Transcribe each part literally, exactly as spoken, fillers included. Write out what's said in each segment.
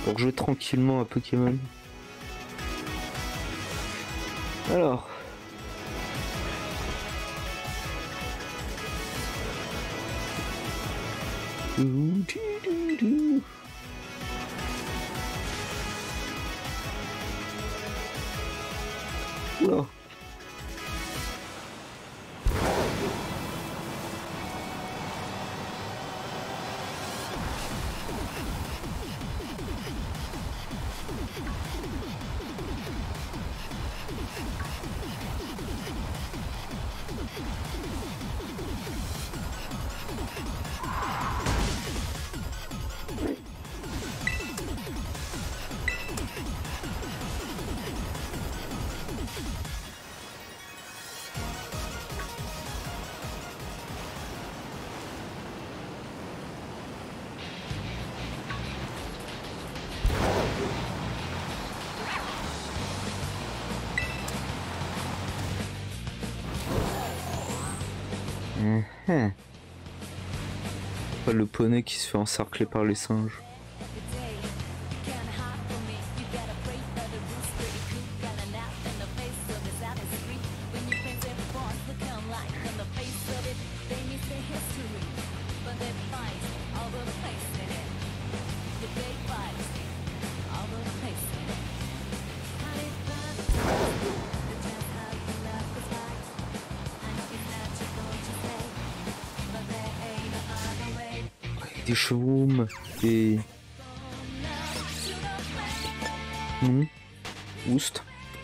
pour jouer tranquillement à Pokémon. Alors. Oula. Mmh. Pas le poney qui se fait encercler par les singes. Des chevaux et non Oust.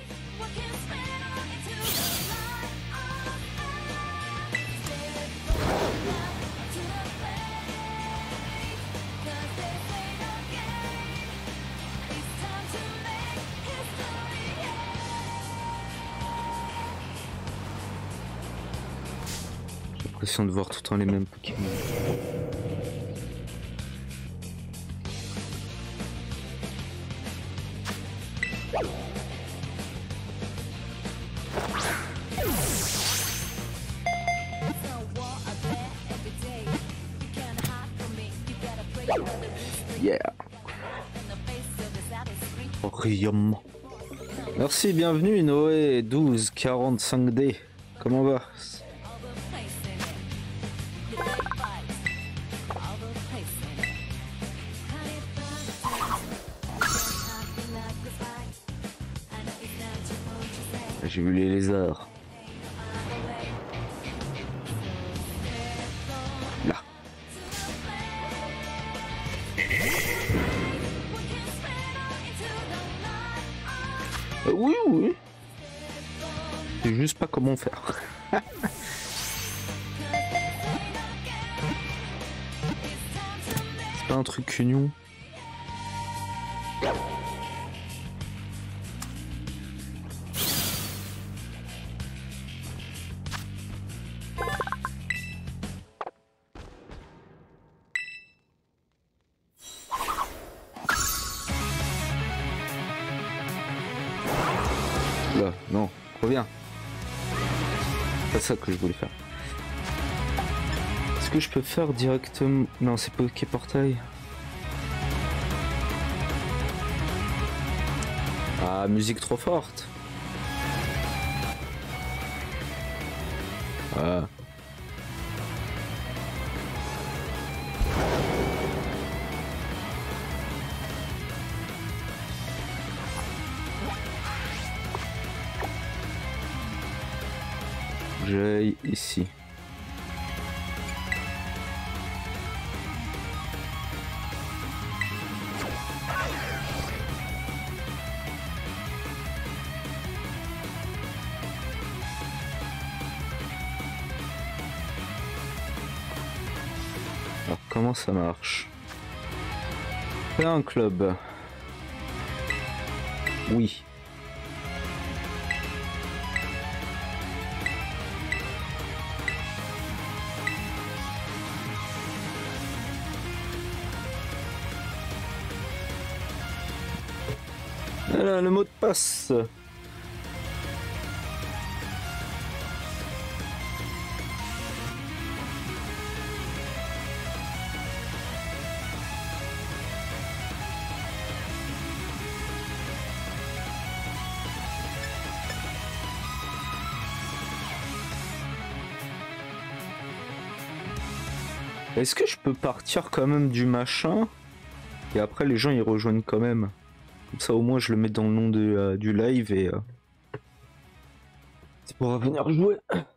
J'ai l'impression de voir tout le temps les mêmes Pokémon. Yeah. Orium. Merci, bienvenue Noé douze quarante-cinq D. Comment va? J'ai vu les lézards. Là. Euh, oui, oui. Je sais juste pas comment faire. C'est pas un truc union. Là, non, reviens. C'est pas ça que je voulais faire. Est-ce que je peux faire directement... Non, c'est Poképortail. Ah, musique trop forte. Ah. J'aille ici. Alors comment ça marche? Fais un club. Oui. Voilà le mot de passe. Est-ce que je peux partir quand même du machin? Et après les gens ils rejoignent quand même. Comme ça au moins je le mets dans le nom de, euh, du live et... Euh... c'est pour venir jouer.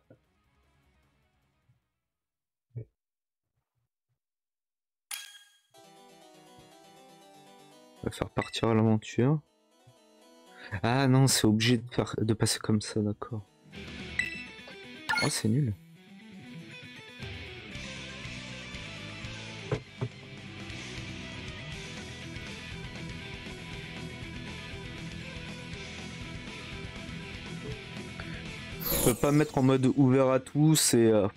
On va faire partir à l'aventure. Ah non, c'est obligé de, faire... de passer comme ça, d'accord. Oh, c'est nul. Je peux pas mettre en mode ouvert à tous et... Euh...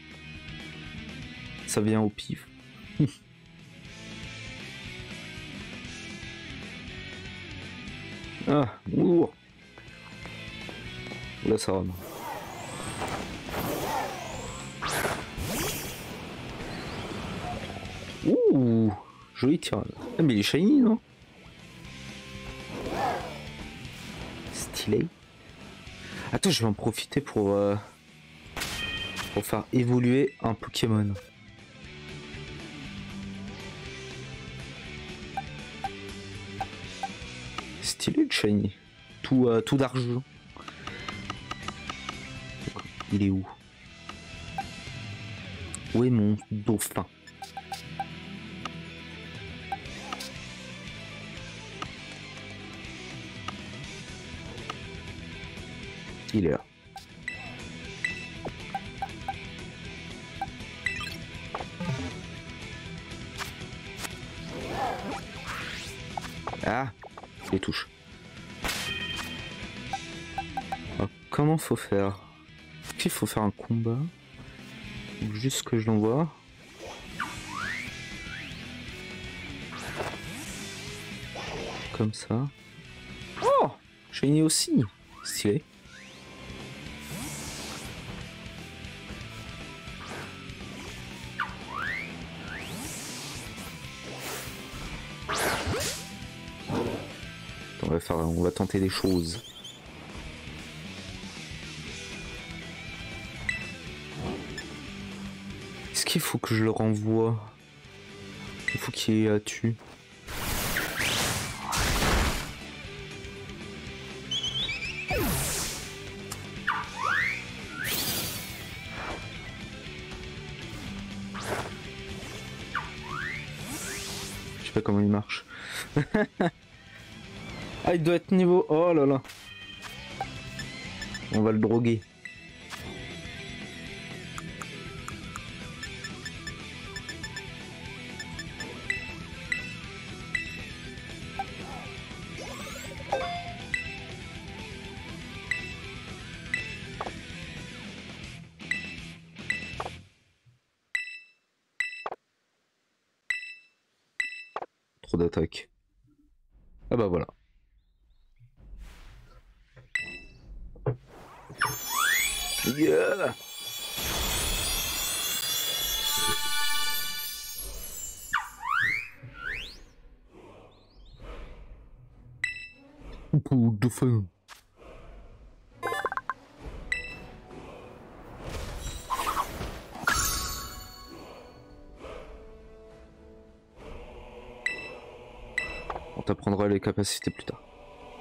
ça vient au pif. Ah, ouh. Là ça rame. Ouh, joli tir. Ah mais il est shiny non? Stylé. Attends, je vais en profiter pour, euh, pour faire évoluer un Pokémon. Stylé le shiny. Tout, euh, tout d'argent. Il est où? Où est mon dauphin? Il est là. Ah, les touches. Alors, comment faut faire? Est-ce qu'il faut faire un combat? Ou juste que je l'envoie? Comme ça. Oh, shiny aussi. Stylé. On va faire, on va tenter des choses. Est-ce qu'il faut que je le renvoie? Il faut qu'il euh, tue. Je sais pas comment il marche. Ah, il doit être niveau... Oh là là. On va le droguer. Trop d'attaque. Ah bah voilà. Yeah. Ouh, dauphin. On t'apprendra les capacités plus tard.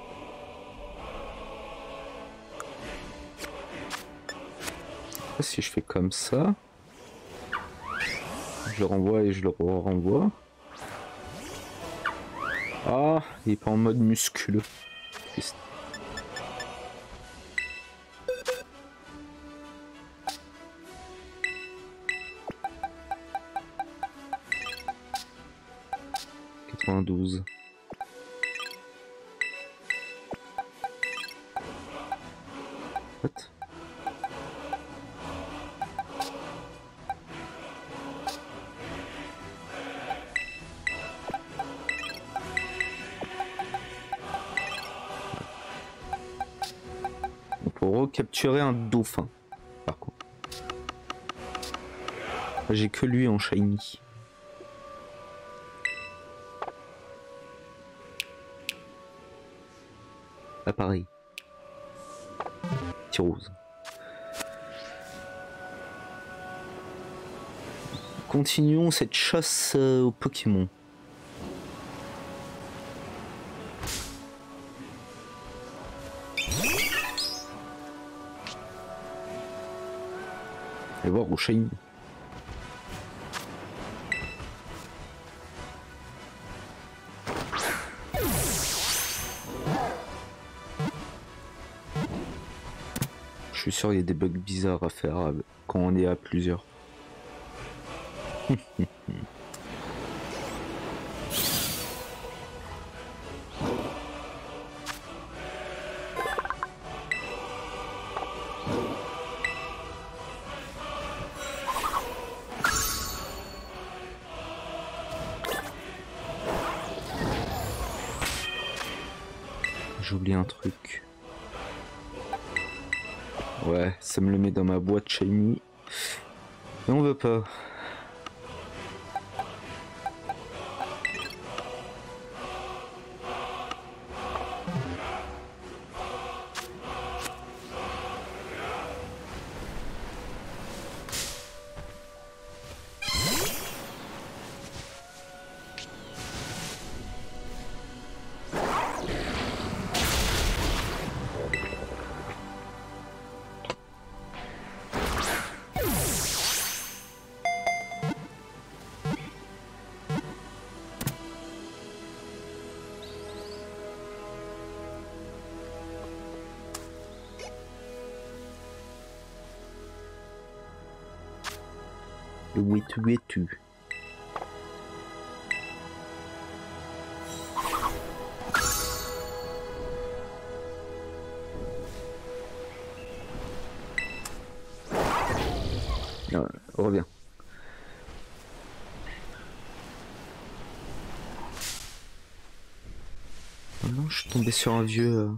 Si je fais comme ça, je le renvoie et je le renvoie. Ah, il est pas en mode musculeux. Triste. quatre-vingt-douze. What? Pour recapturer un dauphin, par contre. J'ai que lui en shiny. Là pareil. Petit rose. continuons cette chasse euh, aux Pokémon. Allez voir au Shiny. Je suis sûr qu'il y a des bugs bizarres à faire euh, quand on est à plusieurs. J'ai oublié un truc. Ouais, ça me le met dans ma boîte shiny. Et on veut pas. Le Wetu Wetu. Ah, reviens. Oh non, je suis tombé sur un vieux... Euh...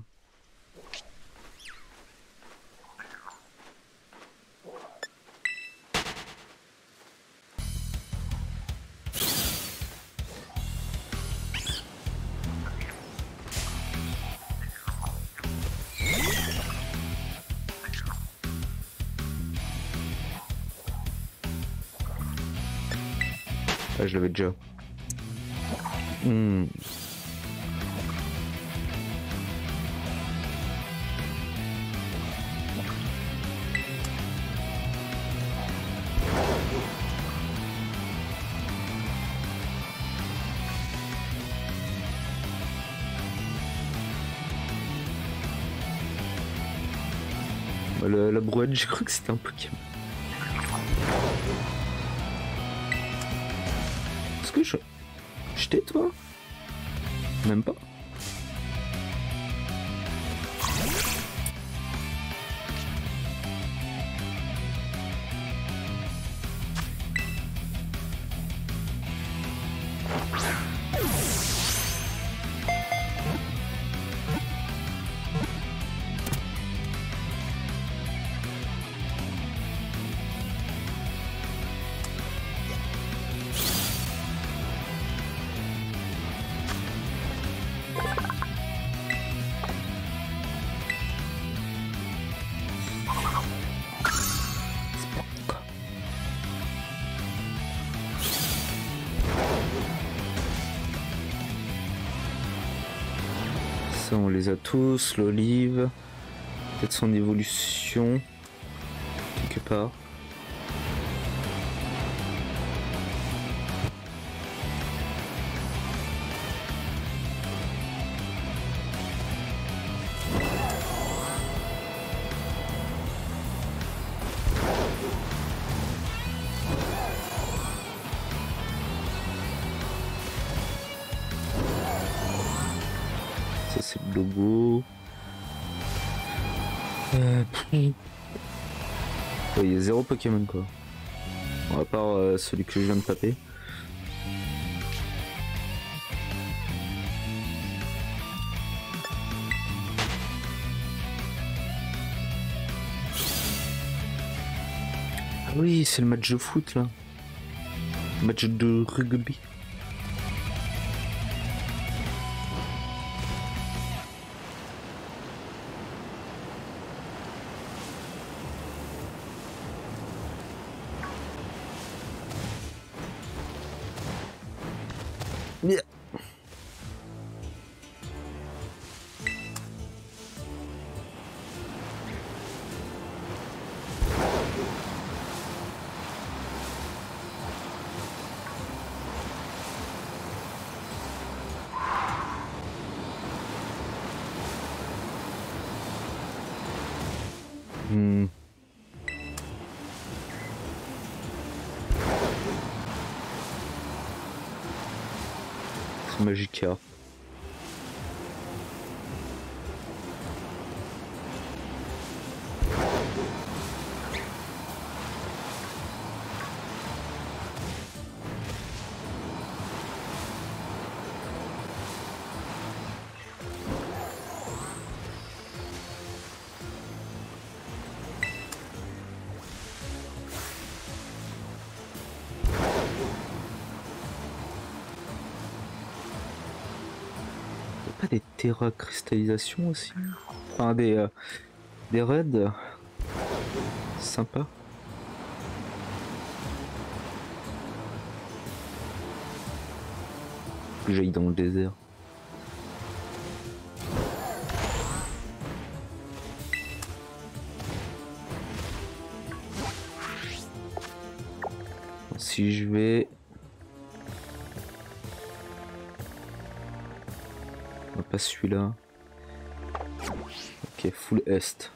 Ah, je l'avais déjà. Hmm. La, la brouette, j'ai cru que c'était un Pokémon. Est-ce que je... Je t'ai, toi? Même pas. Ça, on les a tous. L'olive, peut-être son évolution quelque part. Ça c'est le logo. Euh, ouais, il y a zéro Pokémon quoi. Bon, à part euh, celui que je viens de taper. Ah oui, c'est le match de foot là. Match de rugby. Yeah. Hmm. C'est Magica. Pas des terra cristallisations aussi, enfin des euh, des raids sympa. Que j'aille dans le désert. Si je vais pas celui-là. Ok, full est.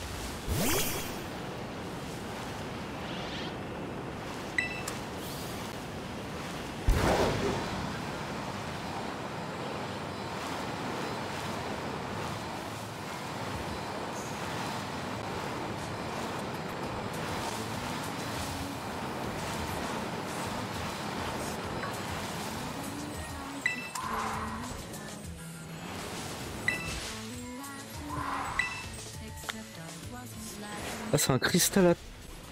Ah, c'est un cristal à...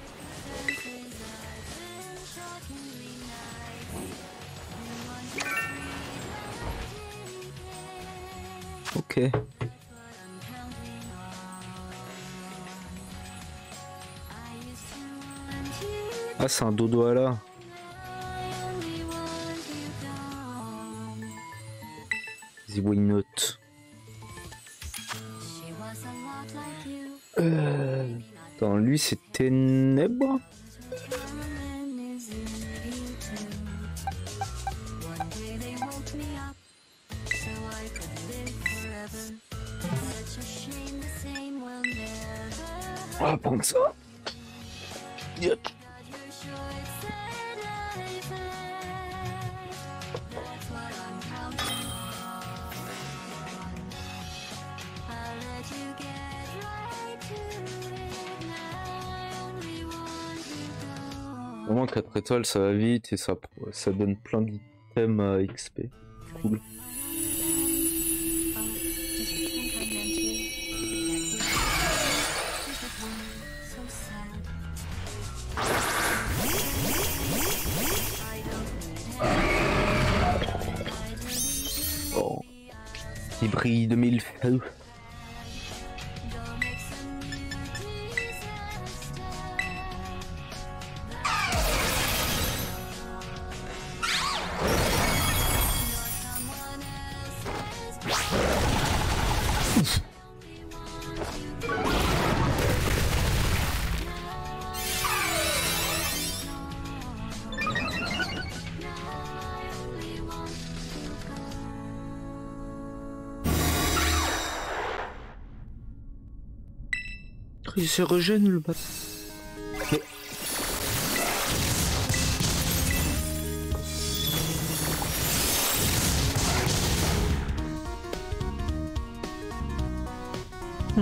Ok. Ah, c'est un dodo à la. The why not? Euh... Attends, lui c'est Ténèbres. On va prendre ça. Yep. Vraiment quatre étoiles ça va vite et ça, ça donne plein d'items à X P. Cool. Oh. Il brille de mille feux. Il se régène le bâtard. Mais... Hum.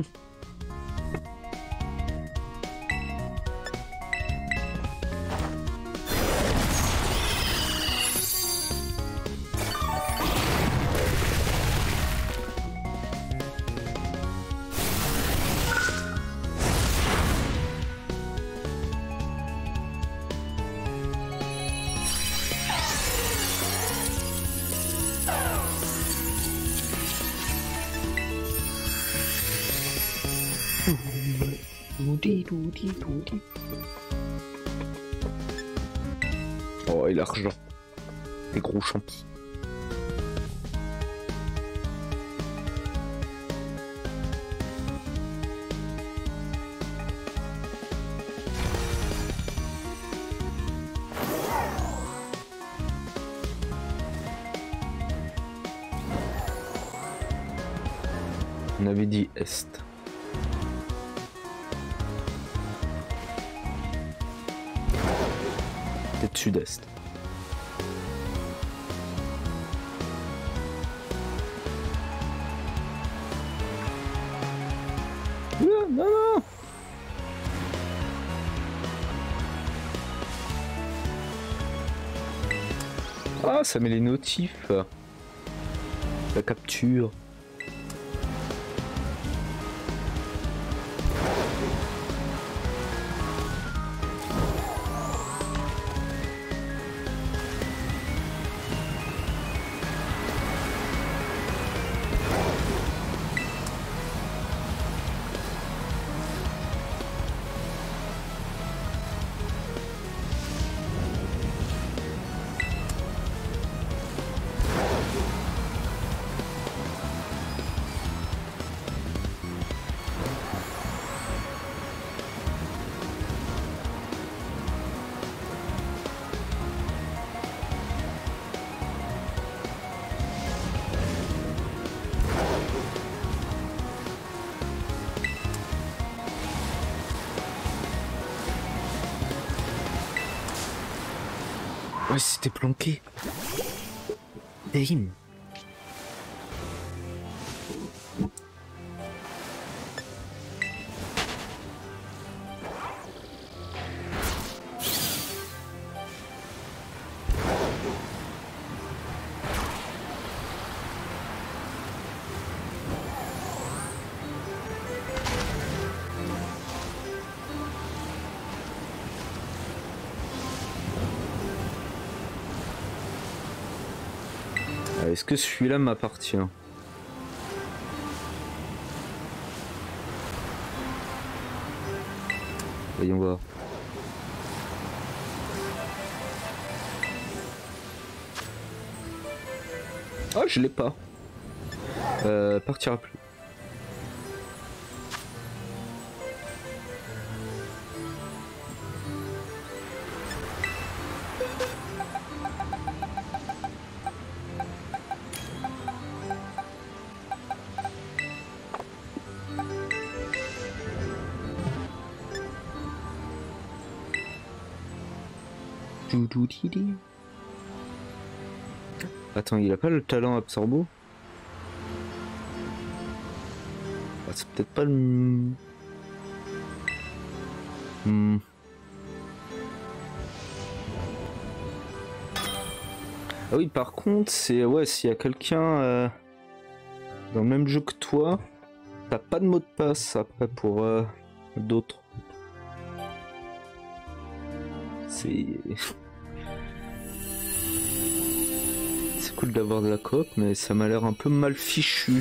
Oh, et l'argent. Des gros champis. On avait dit est. Peut-être sud-est. Non, non. Ah, ça met les notifs. La capture. Ouais, c'était planqué. Damn. Est-ce que celui-là m'appartient? Voyons voir. Ah, je l'ai pas. Euh, partira plus. Attends, il a pas le talent absorbo? Ah, c'est peut-être pas le... Hmm. Ah oui, par contre, c'est... Ouais, s'il y a quelqu'un euh, dans le même jeu que toi, t'as pas de mot de passe après pour euh, d'autres. C'est... C'est cool d'avoir de la coop, mais ça m'a l'air un peu mal fichu.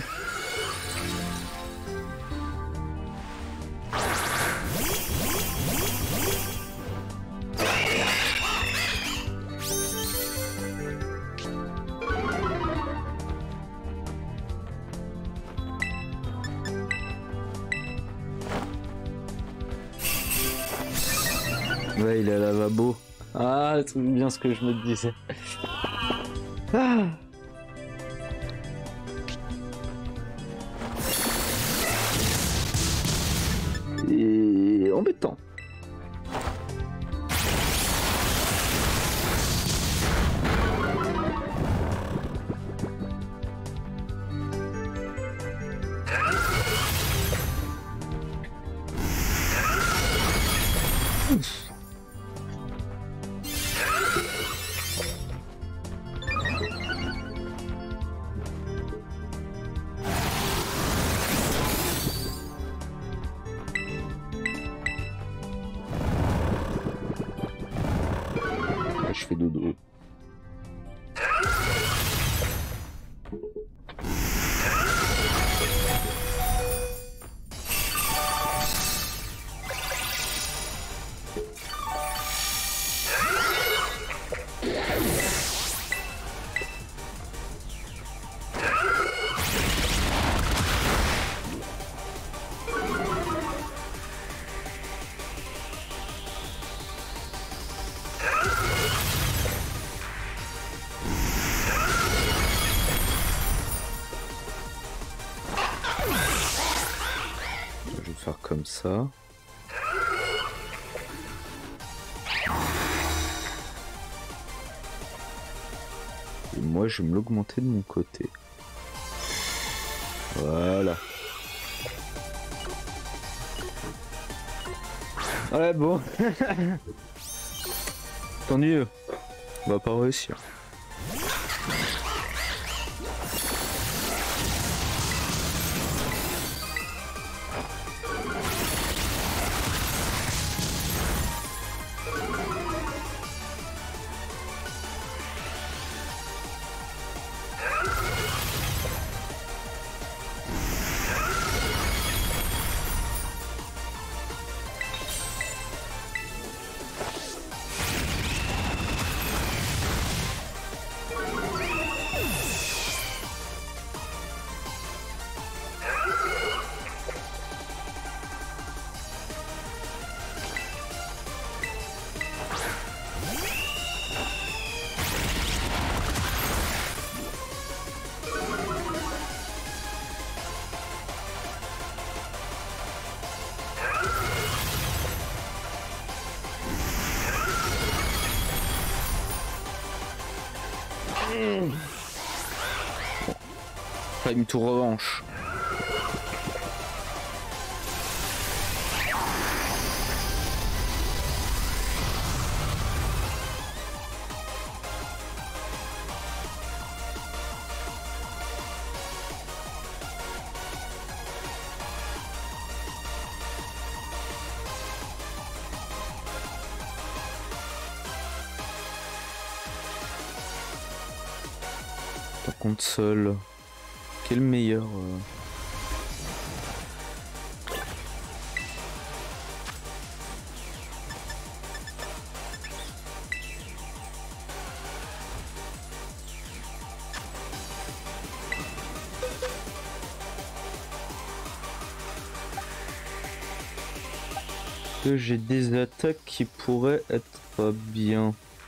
Ouais, il est à lavabo. Ah, c'est bien ce que je me disais. Ah. Et embêtant. Ouf. Je fais dodo. faire comme ça. Et moi je vais me l'augmenter de mon côté. Voilà. Ouais bon. Tant mieux. On va pas réussir. Time to revanche. Par contre seul. Quel meilleur euh... que j'ai des attaques qui pourraient être pas bien.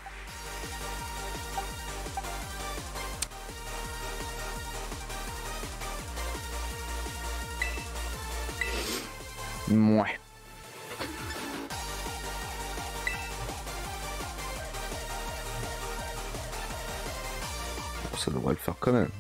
Mouais. Ça devrait le faire quand même.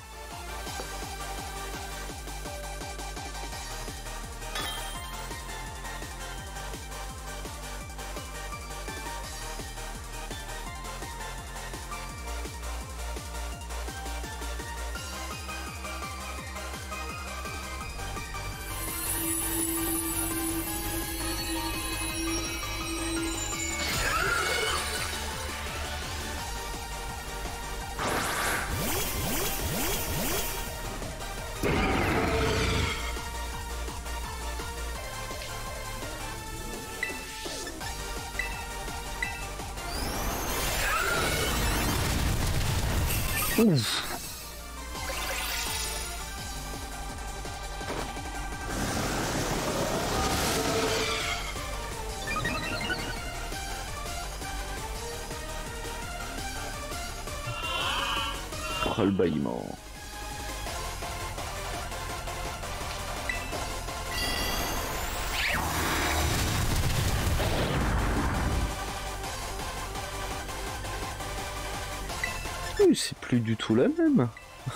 Ouf. Oh, le bâillement. C'est plus du tout la même.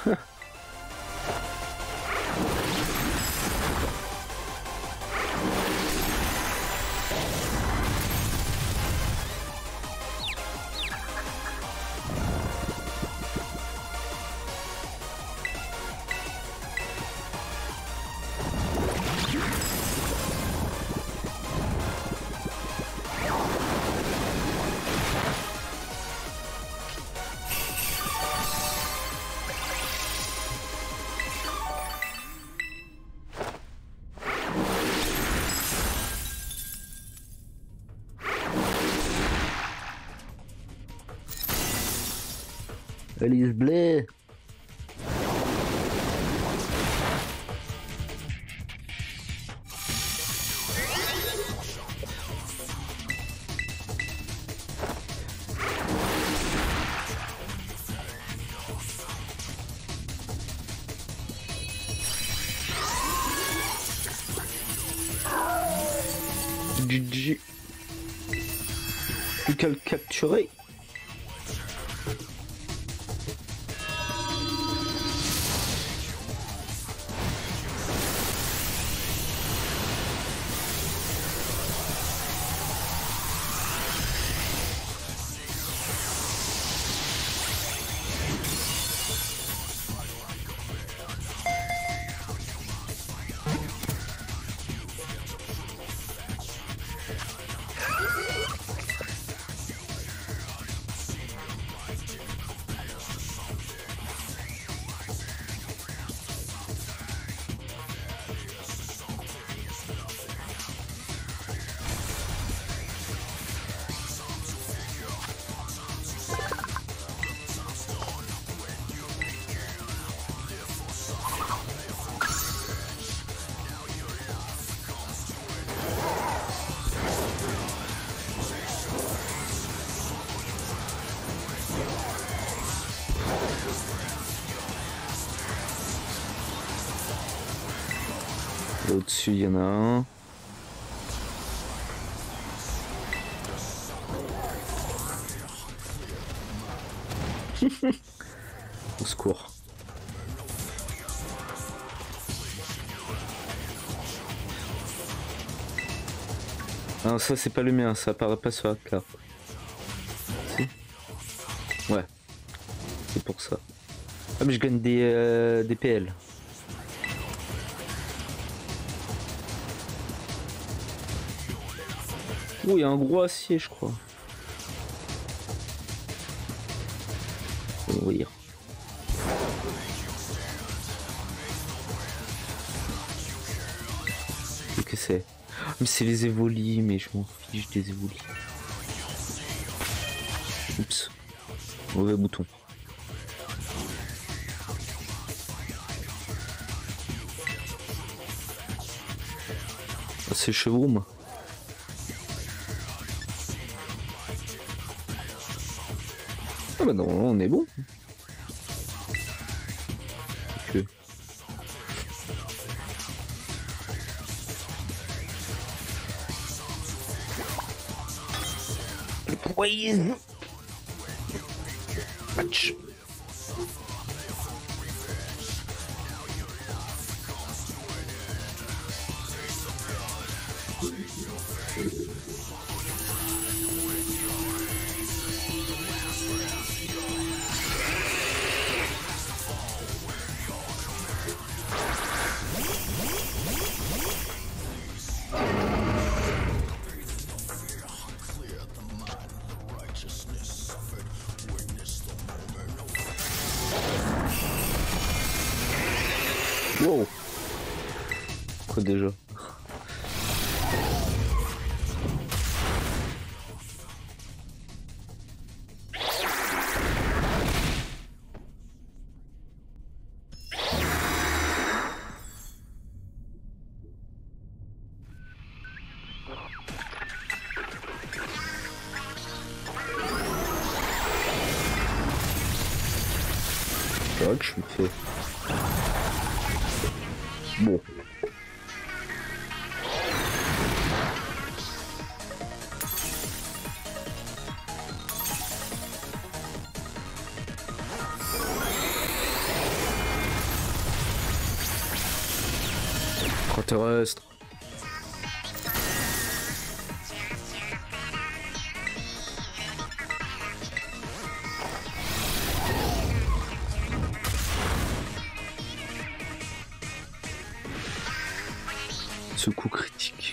Alice Blé. G G. Plus qu'à le capturer. Au-dessus, il y en a un. Au secours. Ah, ça c'est pas le mien, ça apparaît pas sur la carte. Si. Ouais. C'est pour ça. Ah mais je gagne des, euh, des P L. Oh, il y a un gros acier, je crois. Faut ouvrir. Qu'est-ce que c'est? Mais c'est les évolis, mais je m'en fiche des évolis. Oups. Mauvais bouton. Ah, c'est Chevroom. Ah bah non, on est bon. Okay. Poison. Match. Wow. Quoi déjà? C'est vrai que je me fais... Bon. Extraterrestre. Ce coup critique.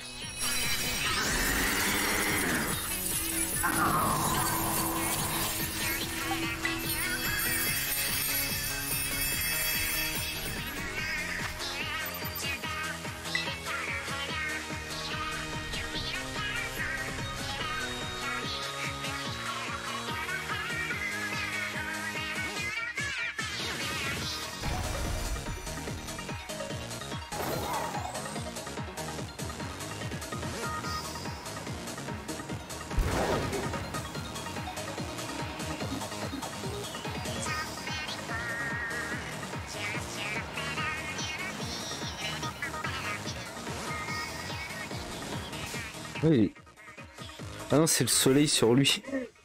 Oui. Ah non, c'est le soleil sur lui.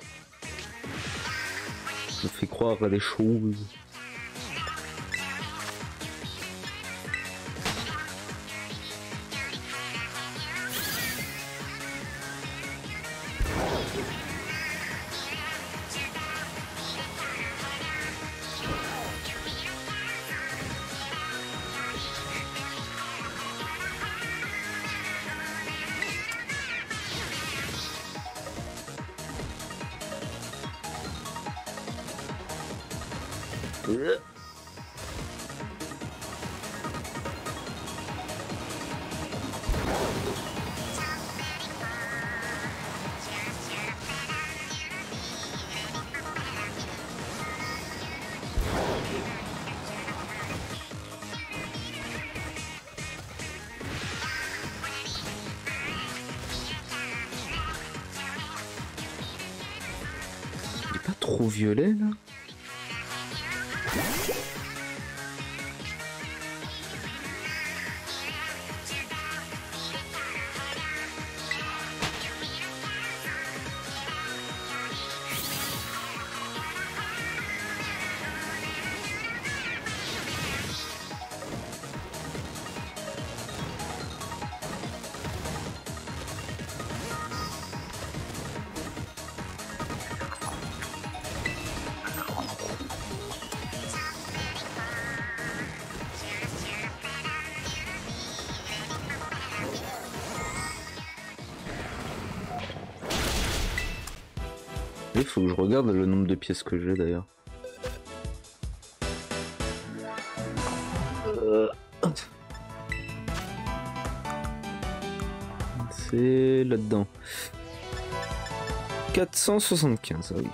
Ça fait croire à des choses. Euh. Il est pas trop violet là? Il faut que je regarde le nombre de pièces que j'ai d'ailleurs. Euh... C'est là-dedans. quatre cent soixante-quinze, ah oui.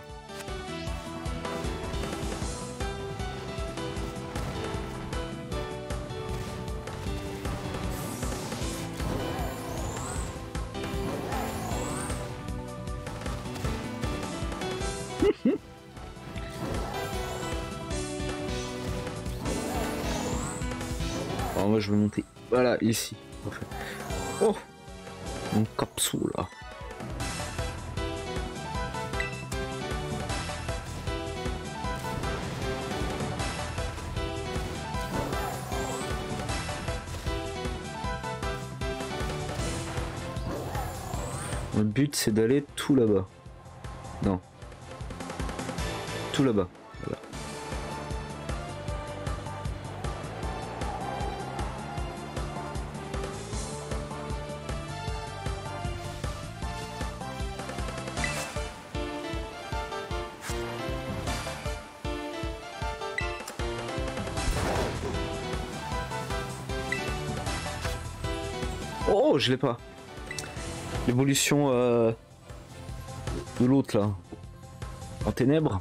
Alors moi je vais monter, voilà, ici. Parfait. Oh, une capsule là. Le but c'est d'aller tout là-bas. Non. Tout là-bas. Voilà. Oh, je l'ai pas. L'évolution euh, de l'autre là. En ténèbres.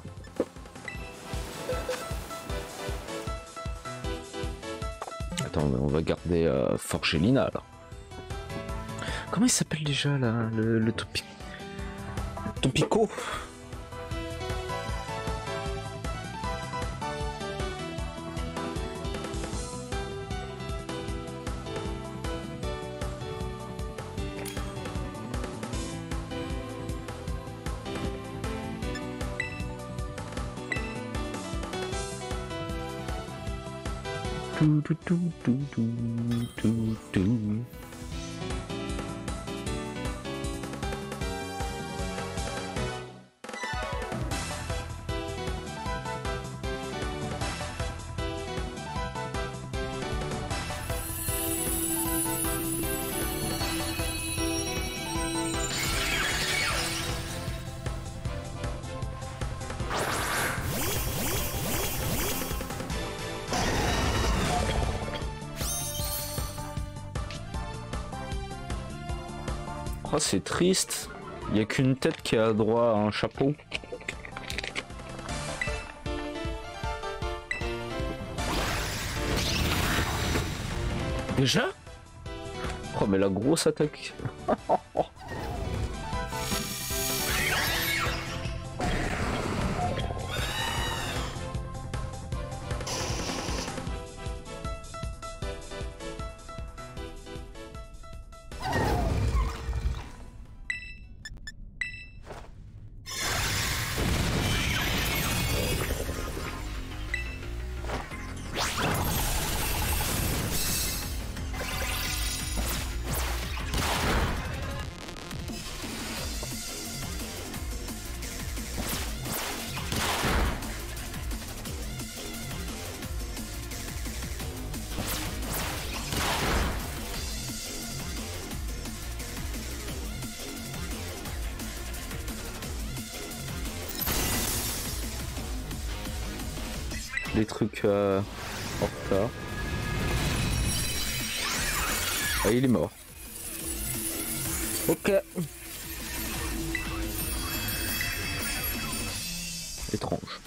Attends, on va garder euh, Forgelina là. Comment il s'appelle déjà là, le, le topi... Topico? Tout, tout, tout, tout, tout, tout, tout. Oh, c'est triste. Il n'y a qu'une tête qui a droit à un chapeau. Déjà? Oh, mais la grosse attaque. des trucs euh, en retard. Ah, il est mort. Ok. Étrange.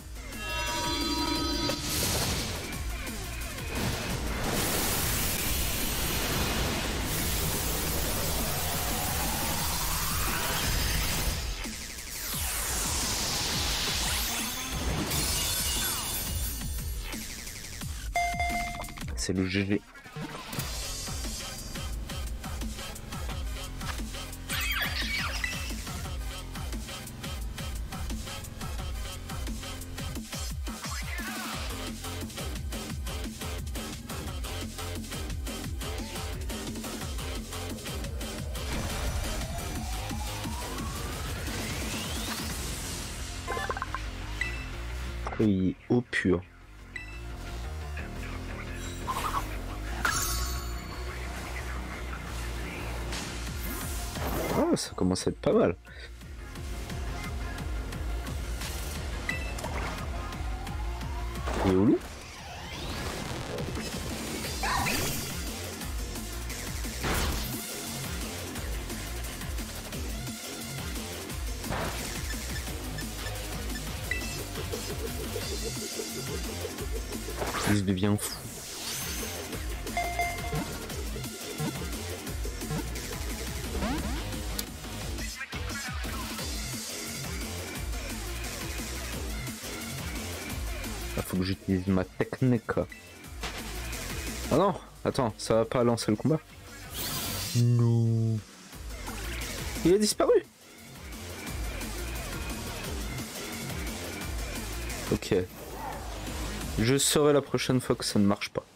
C'est le G G. Et eau pure. Ah, ça commence à être pas mal. Et au loup. Il devient fou. Il faut que j'utilise ma technique. Ah non, attends, ça va pas lancer le combat. Non. Il a disparu. Ok. Je saurai la prochaine fois que ça ne marche pas.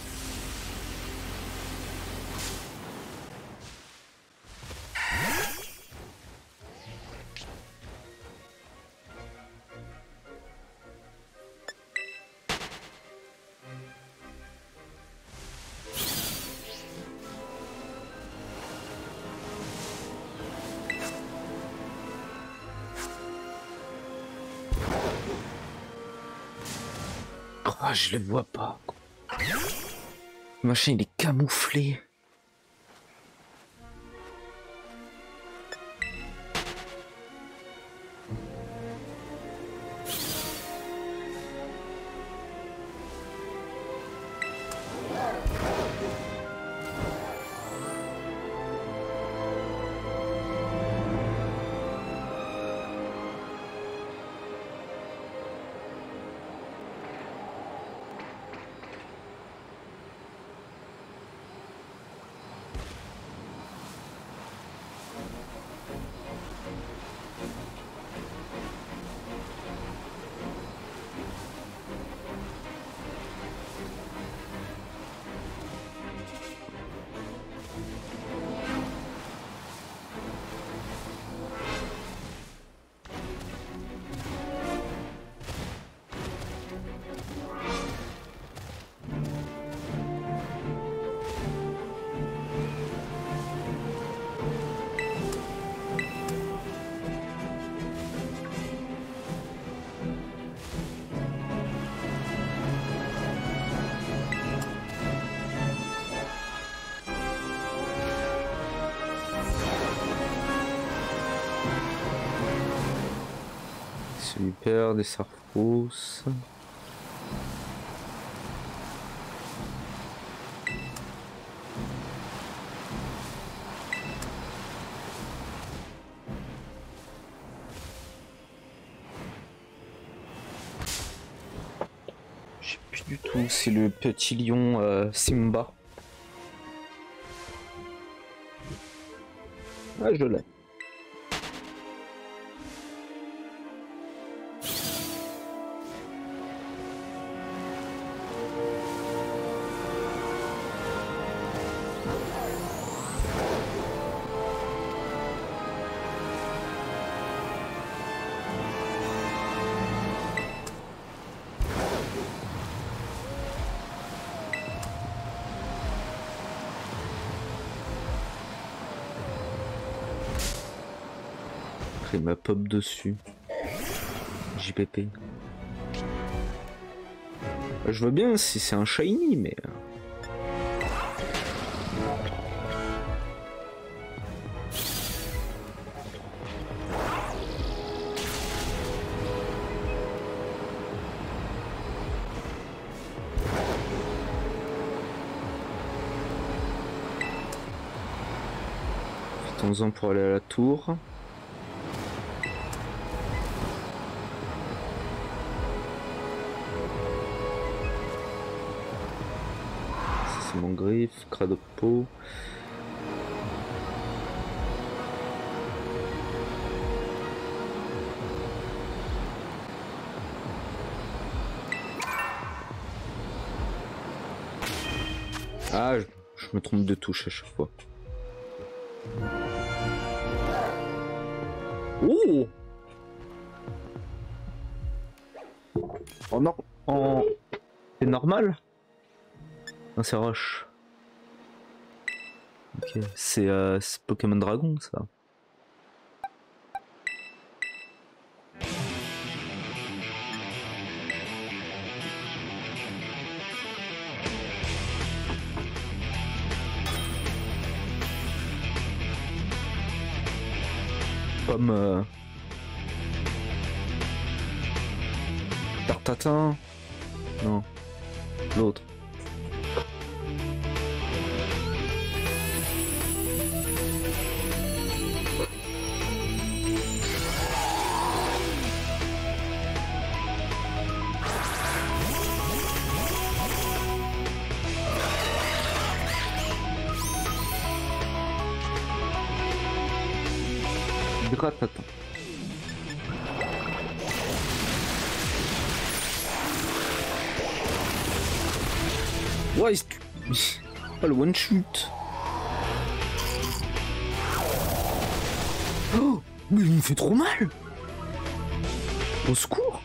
Oh, je le vois pas. Le machin, il est camouflé. Super, des Sarfos. Je sais plus du tout, c'est le petit lion euh, Simba. Ah, je l'ai. Il m'a pop dessus. J P P. Je veux bien si c'est un shiny, mais... Profitons-en pour aller à la tour. Mon griffe, crabe de peau. Ah, je, je me trompe de touche à chaque fois. Oh! En or... En... C'est normal? Non, c'est Roche. Ok, c'est euh, Pokémon Dragon, ça. Comme... Euh... Tartatin. Non. L'autre. Attends. Ouais, pas le one shoot. Oh, mais il me fait trop mal. Au secours.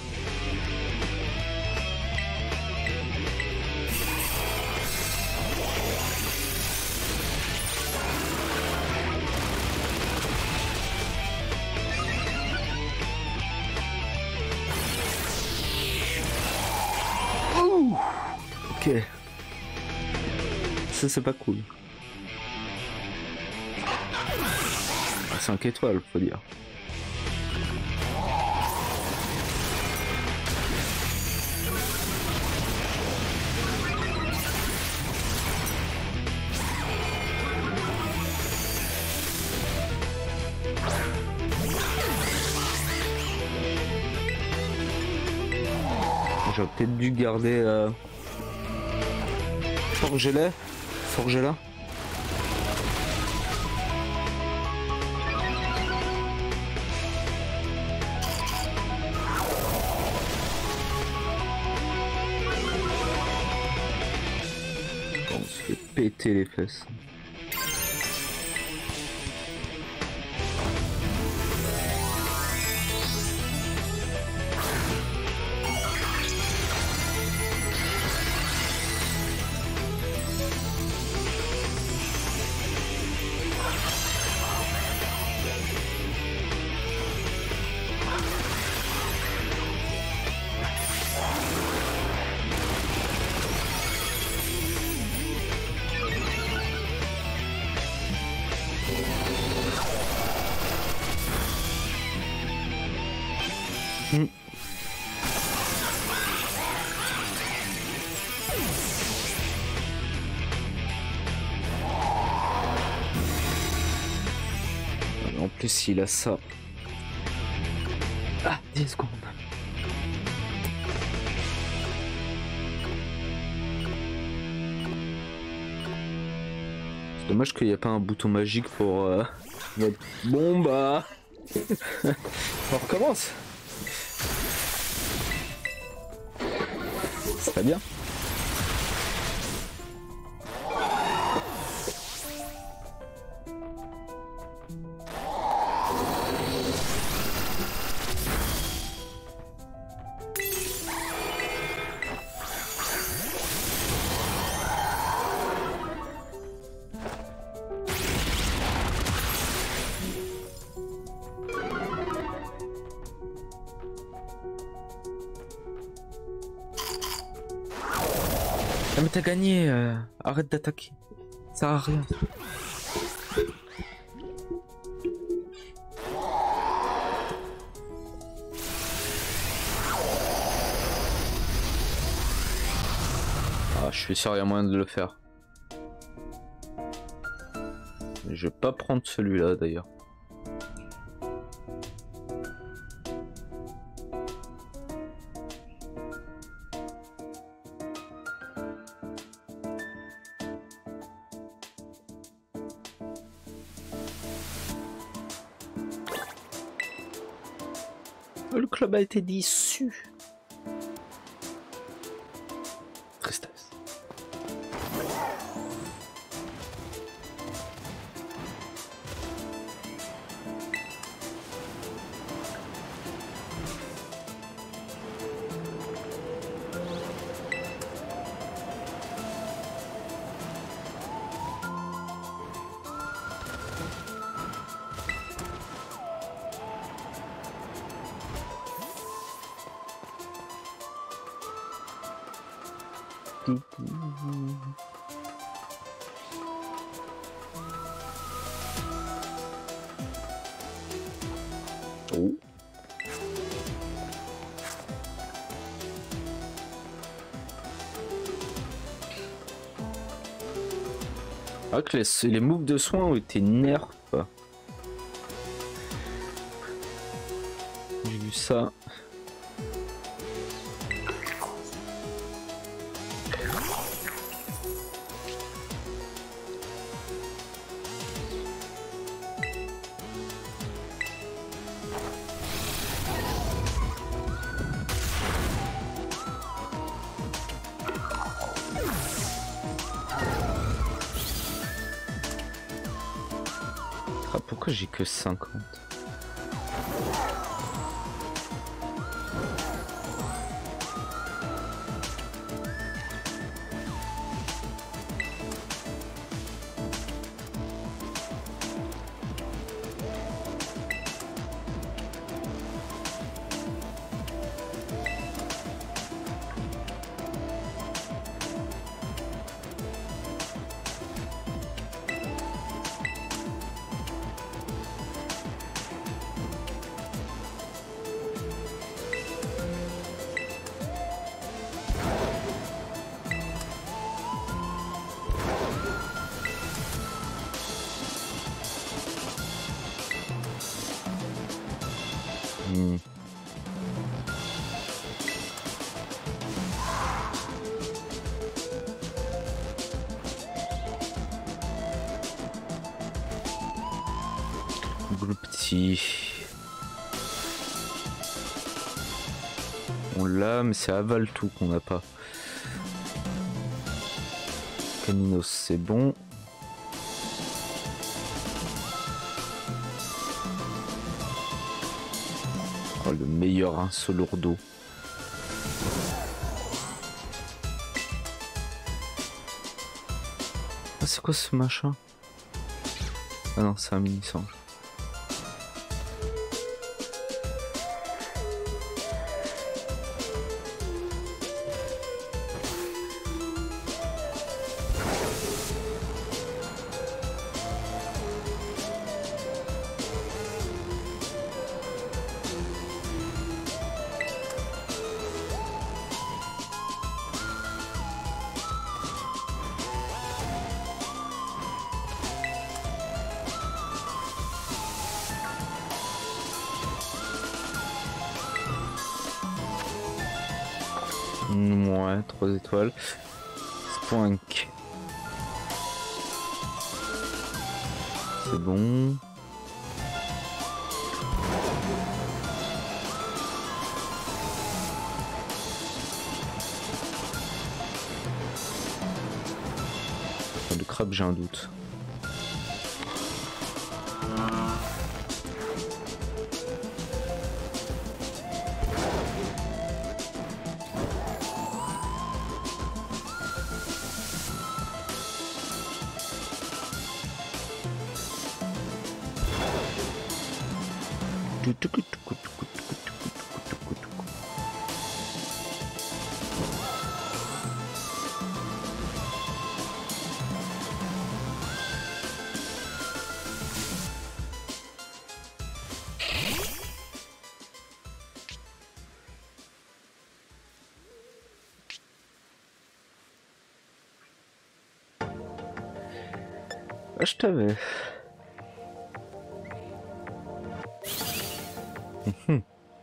Ok. Ça c'est pas cool. cinq étoiles, faut dire. J'aurais peut-être dû garder euh... Forgez-la, Forgez-la. On se fait péter les fesses. Mm. En plus il a ça. Ah, dix secondes. C'est dommage qu'il n'y a pas un bouton magique pour... Euh... Bon bah... On recommence. Très bien. Ah mais t'as gagné, euh, arrête d'attaquer. Ça sert à rien. Ah, je suis sûr il y a moyen de le faire. Je vais pas prendre celui-là d'ailleurs. Le club a été déçu. Tristesse. Oh. Ah, que les, les moves de soins ont été nerfs. J'ai vu ça. Ah, pourquoi j'ai que cinquante? Hmm. Le petit. On l'a, mais c'est aval tout qu'on n'a pas. Caninos, c'est bon. Oh, le meilleur un solo lourdeau. Ah, c'est quoi ce machin? Ah non, c'est un mini-sange. Ouais, trois étoiles. Spunk. C'est bon. Le crabe, j'ai un doute. Ah, je t'avais. Mhm.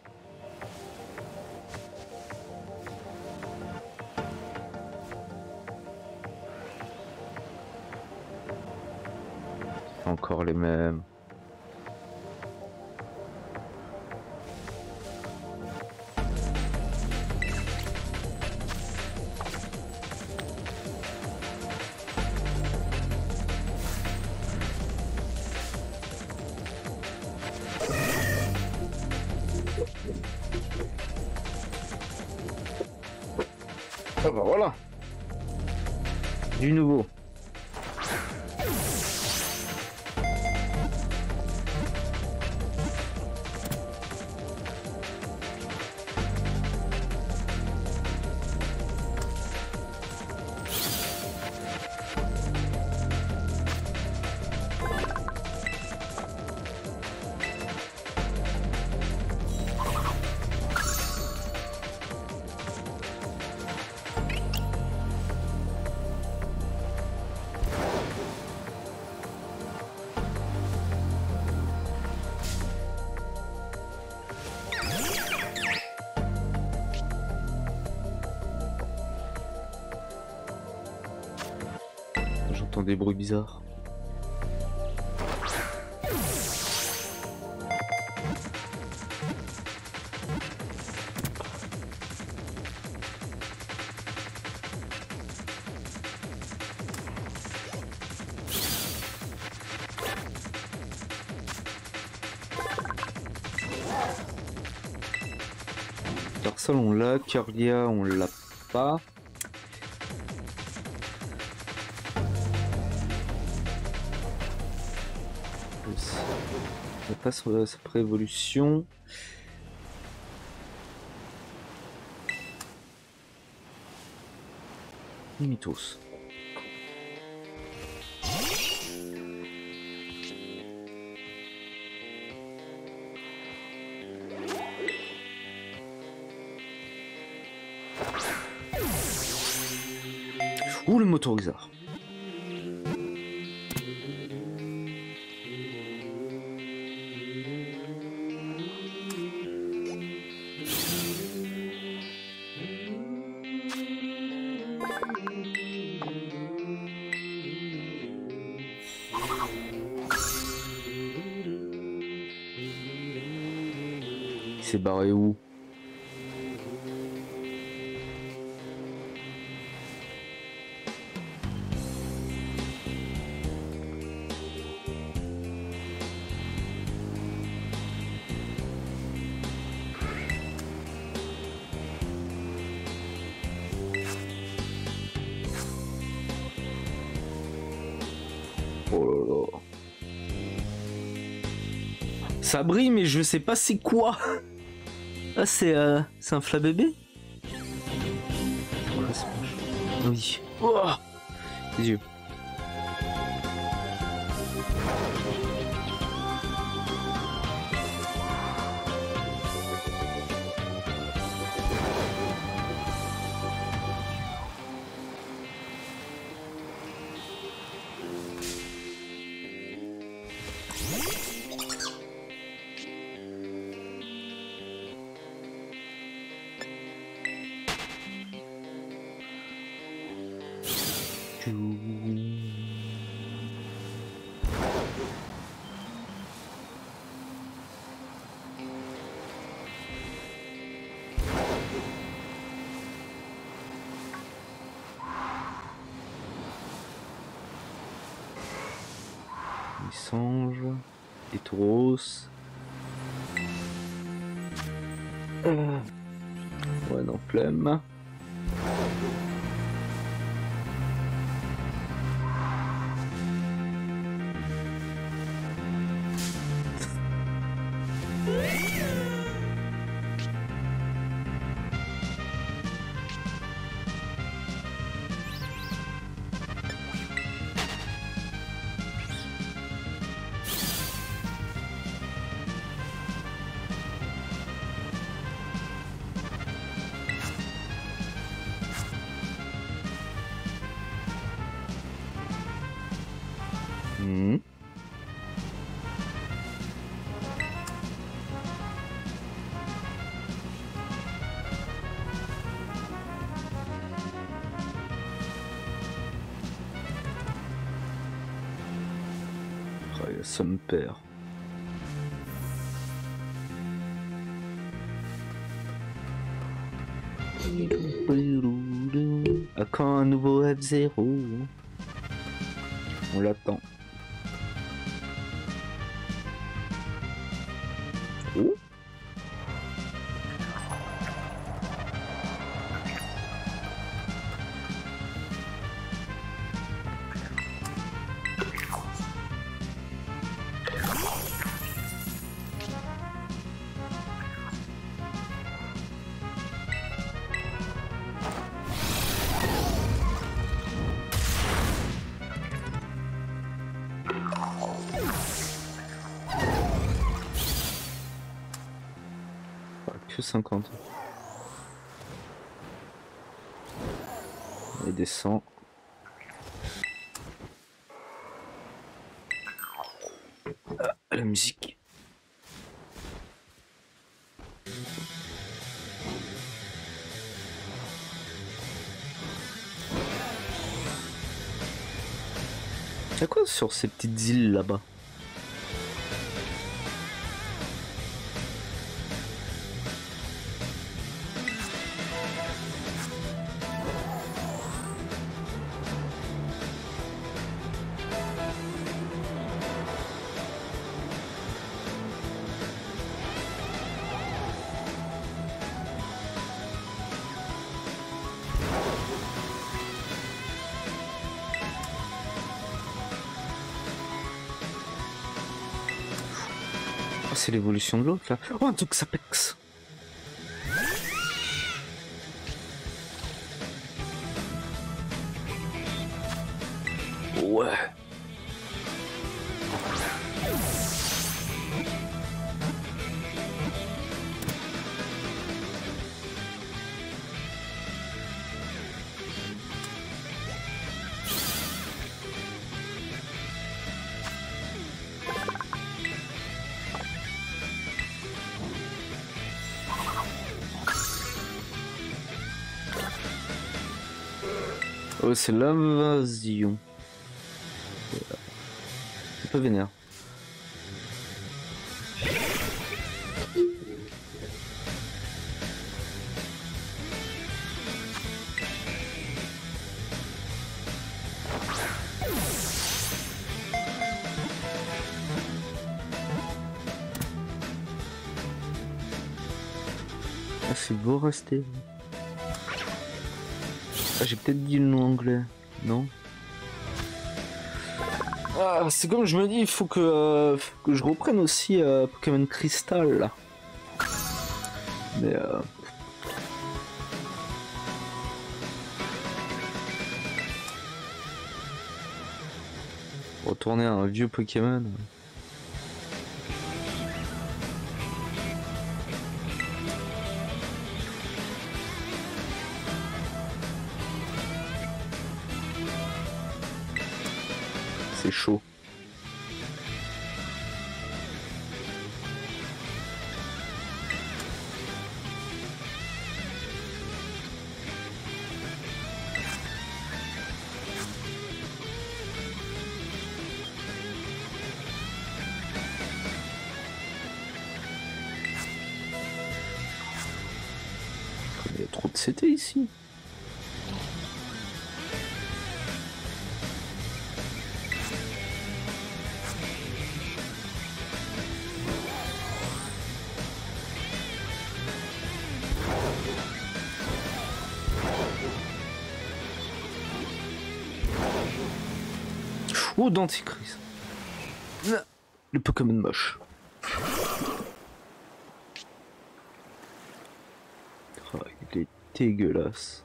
Encore les mêmes. Ah bah voilà. Du nouveau. J'entends des bruits bizarres. Tarsal on l'a, Kirlia on l'a pas. On passe sur sa préévolution. Mythos. Ouh, le motoriseur. Il s'est barré où? Oh là là. Ça brille mais je sais pas c'est quoi. Ah c'est euh, c'est un flabébé. Oui. Oh, les yeux. Sange, et Tauros. Euh... Ouais, non, flemme. Mmh. Oh, ça me perd. À quand un nouveau F zéro? On l'attend. Oh. Que cinquante. Et descend. Ah, la musique. Y'a quoi sur ces petites îles là-bas? C'est l'évolution de l'autre là. Oh, un Toxapex. Ouais. Oh, c'est l'invasion. Un peu vénère. Ah, c'est beau rester. Ah, j'ai peut-être dit le nom anglais, non? Ah, c'est comme je me dis, il faut que, euh, que je reprenne aussi euh, Pokémon Crystal là. Mais euh... retourner à un vieux Pokémon. C'est chaud. Il y a trop de C T ici. Oh, Denticris. Le Pokémon moche. Oh, il est dégueulasse.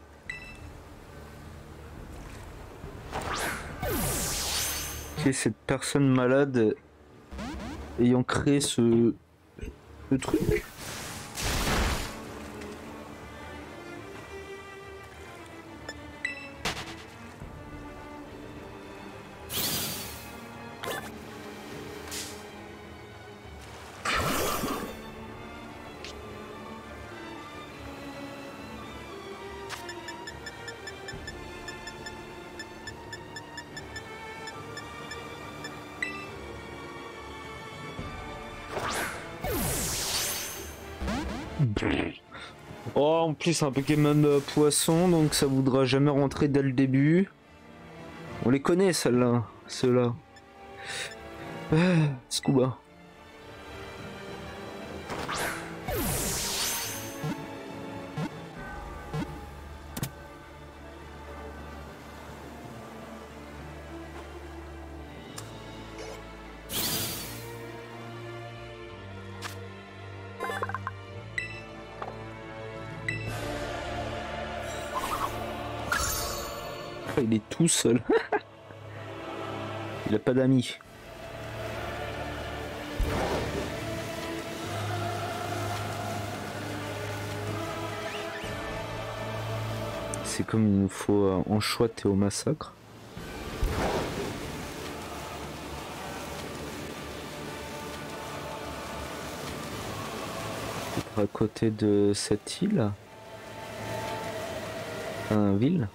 C'est cette personne malade ayant créé ce, ce truc. Oh, en plus, c'est un Pokémon euh, poisson, donc ça voudra jamais rentrer dès le début. On les connaît, celles-là. Ceux-là. Ah, Scuba. Il est tout seul. Il a pas d'amis. C'est comme il nous faut euh, en chouette et au massacre. À côté de cette île. Un ville.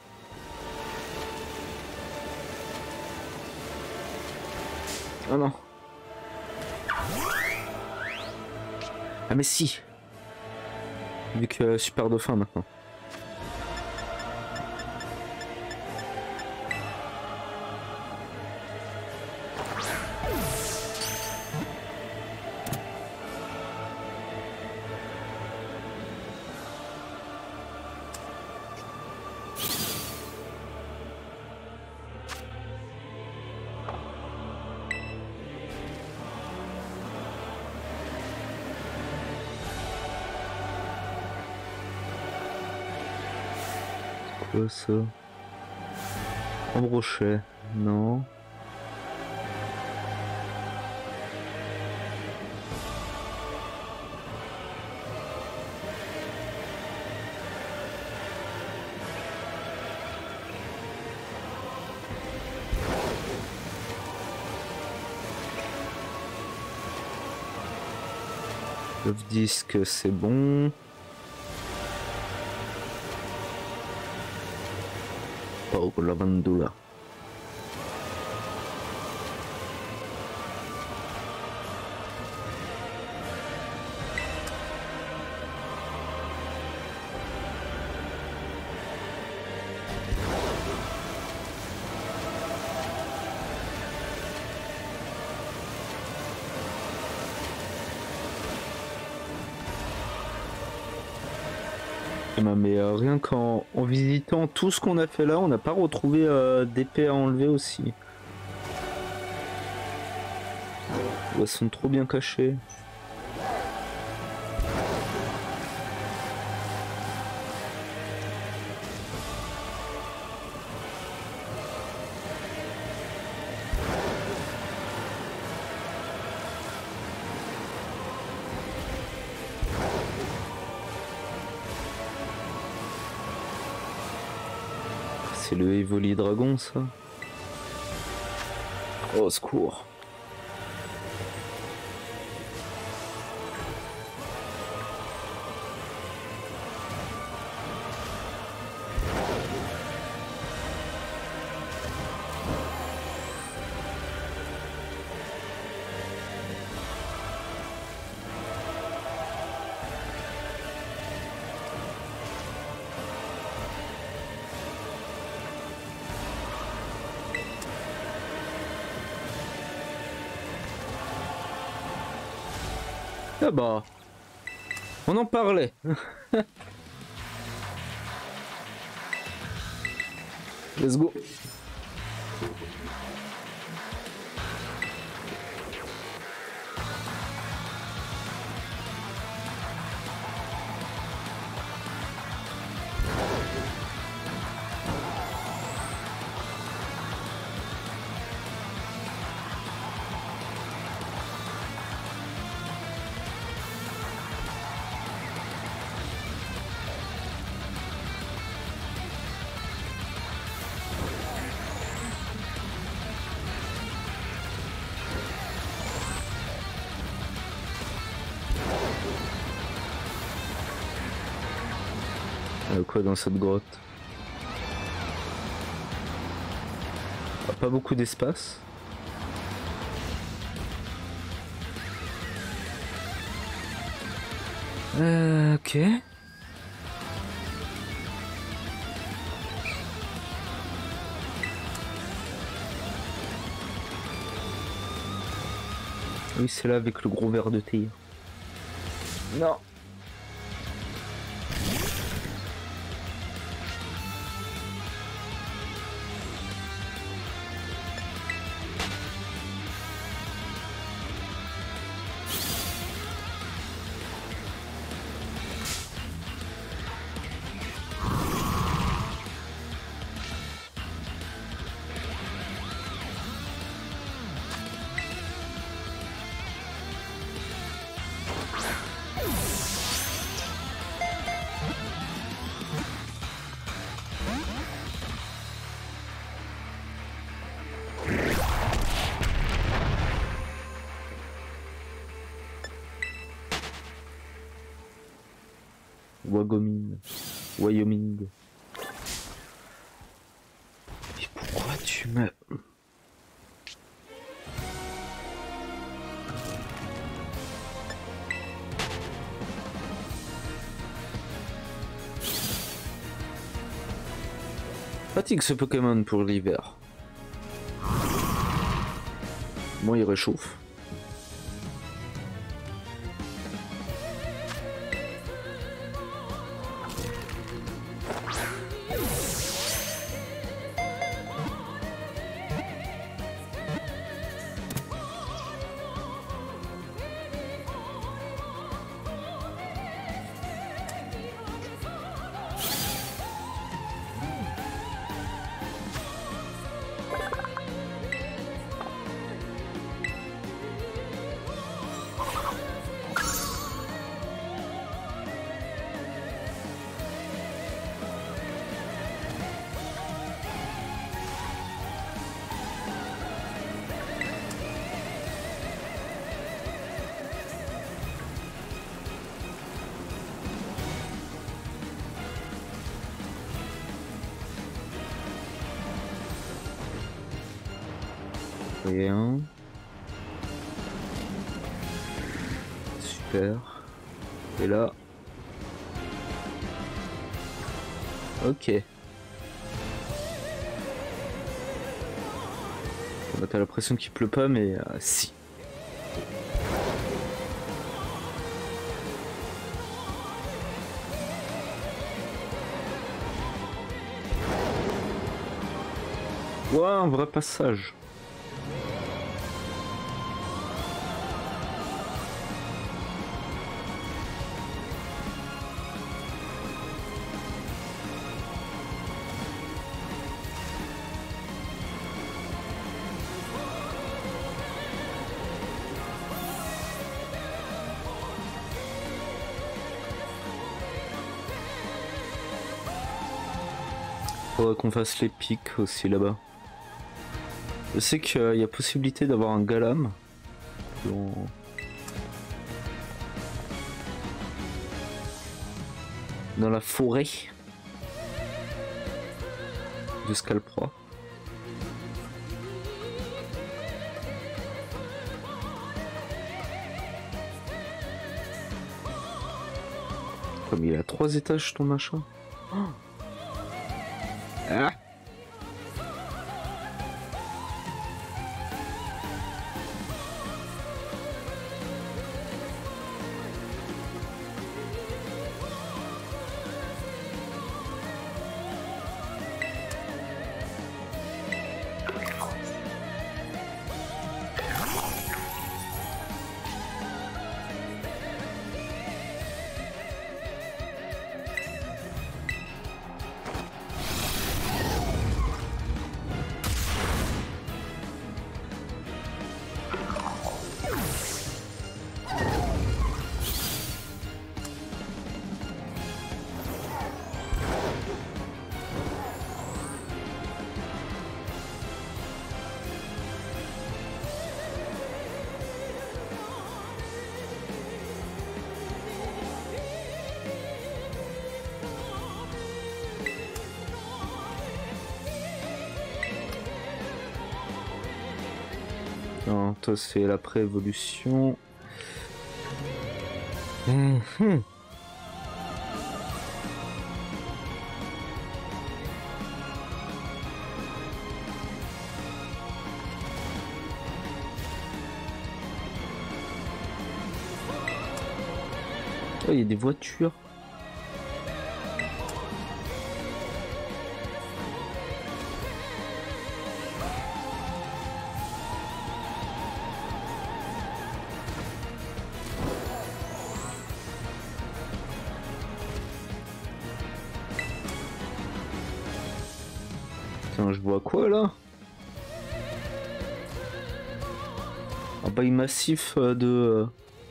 Oh non. Ah mais si. Vu que euh, super dauphin maintenant. Quoi ça? Un brochet? Non. Le disque c'est bon. Oh, la bandula. Mais euh, rien qu'en en visitant tout ce qu'on a fait là, on n'a pas retrouvé euh, d'épée à enlever aussi. Elles sont trop bien cachées. C'est le Evoli Dragon, ça. Oh, secours. Ah bah, on en parlait. Let's go. Euh, quoi dans cette grotte? Ah, pas beaucoup d'espace. Euh, ok. Oui, c'est là avec le gros verre de thé. Non. Wyoming. Wyoming. Mais pourquoi tu me... Pratique ce Pokémon pour l'hiver. Bon, il réchauffe. Rien. Super. Et là. Ok. Bah, t'as l'impression qu'il pleut pas, mais euh, si. Ouah, un vrai passage. Faudrait qu'on fasse les pics aussi là-bas. Je sais qu'il euh, y a possibilité d'avoir un Galam dans... dans la forêt de Scalproie. Comme il a trois étages ton machin. Oh. Ah. Non, toi c'est la pré-évolution. Mmh. Oh, il y a des voitures. Tiens, je vois quoi là? Un bail massif de...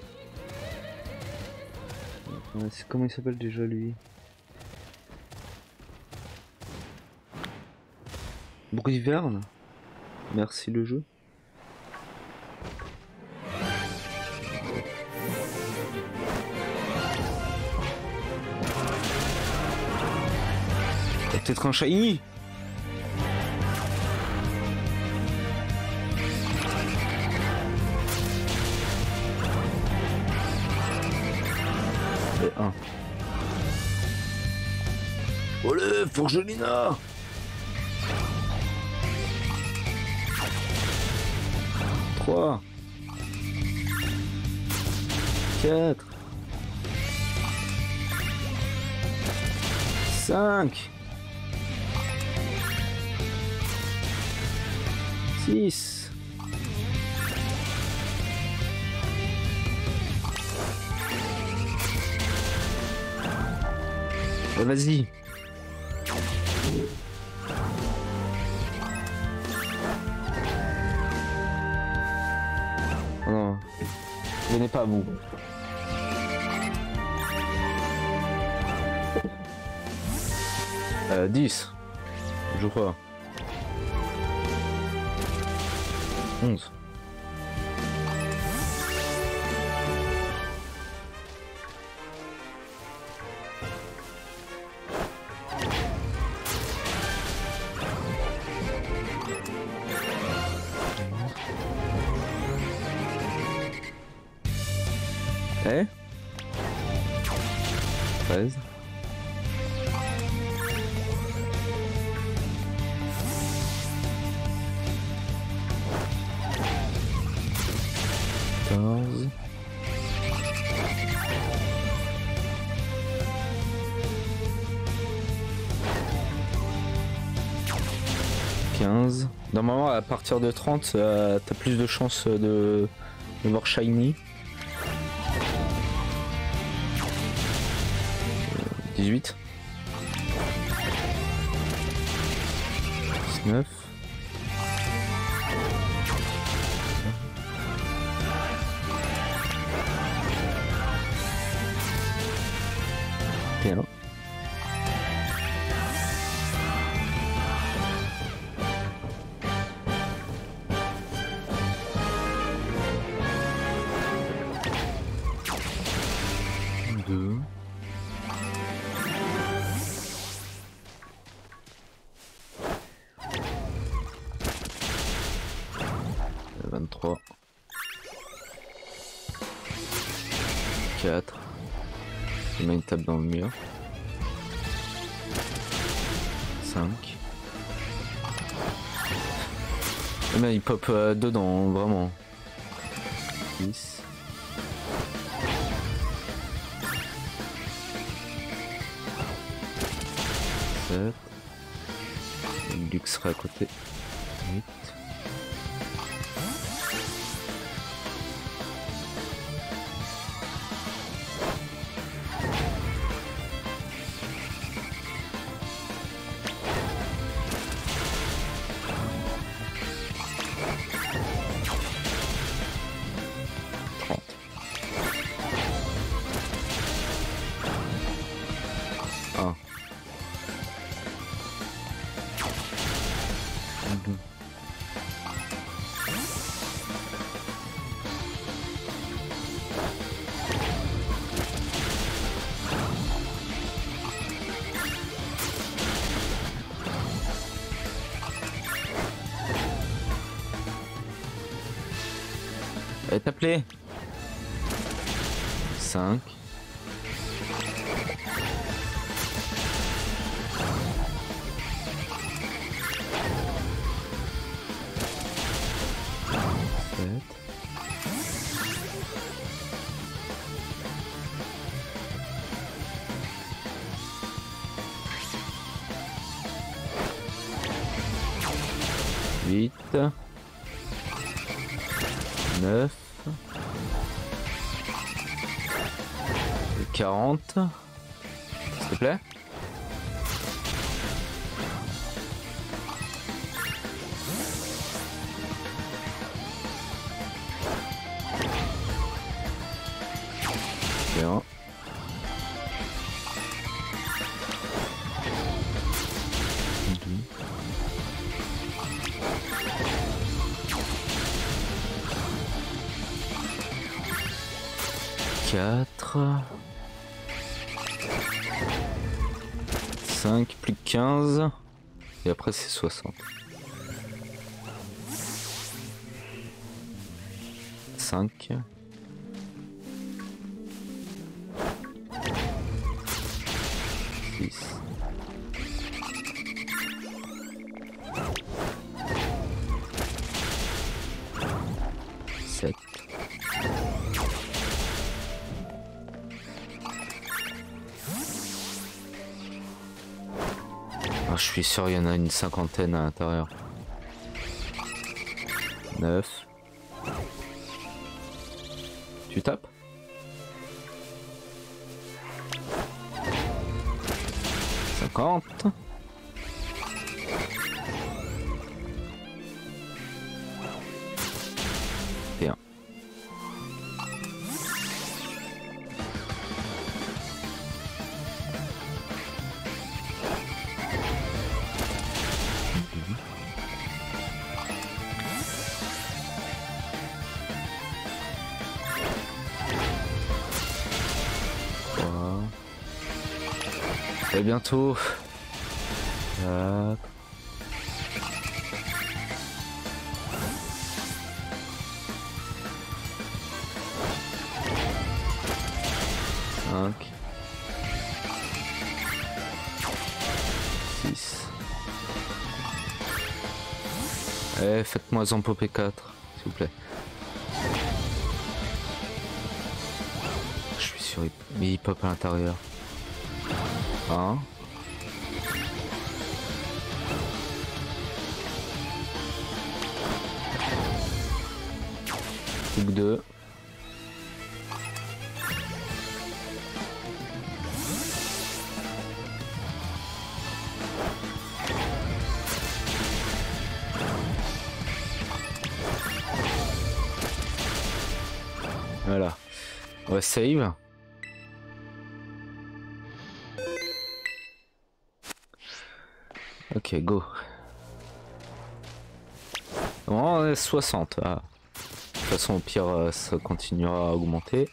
C'est comment il s'appelle déjà lui? Bruit Verne. Merci le jeu. Peut-être un shiny. Et un. Olé, Forgelina. trois. quatre. cinq. six. Bah, vas-y. Oh non. Venez pas à vous. Euh, dix. Je crois. onze. Eh treize. quatorze. quinze. Normalement à partir de trente euh, t'as plus de chances de, de voir shiny. dix-huit. dix-neuf. Et un. deux. vingt-trois. quatre. Il met une table dans le mur. cinq. Mais il pop euh, dedans, vraiment. six. sept. Le luxe sera à côté. huit. un. deux. Elle est appelée. cinq. sept. huit, neuf, quarante, s'il te plaît. Bien. quatre, cinq, plus que quinze, et après c'est soixante. cinq, six, sept, ah, je suis sûr il y en a une cinquantaine à l'intérieur. neuf. Tu tapes? cinquante. Et un. Et bientôt. Tac. cinq. six. Eh, faites-moi en popper quatre, s'il vous plaît. Je suis sûr, mais il pop à l'intérieur. un. Plus que deux. Voilà. On va save. Ok, go. On est soixante. Ah. De toute façon, au pire, ça continuera à augmenter.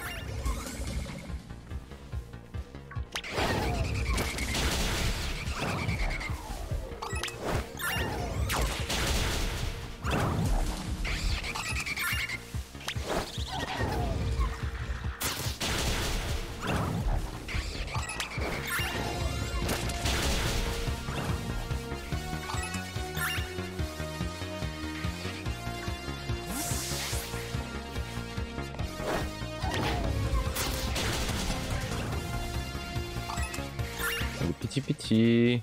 Petit petit.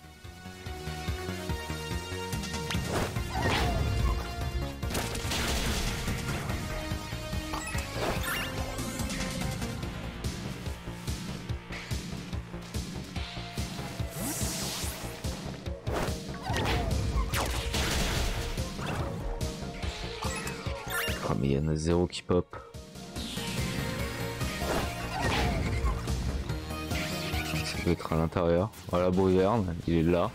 Oh mais il y en a zéro qui pop. Ça peut être à l'intérieur. Voilà, Brouillard, il est là.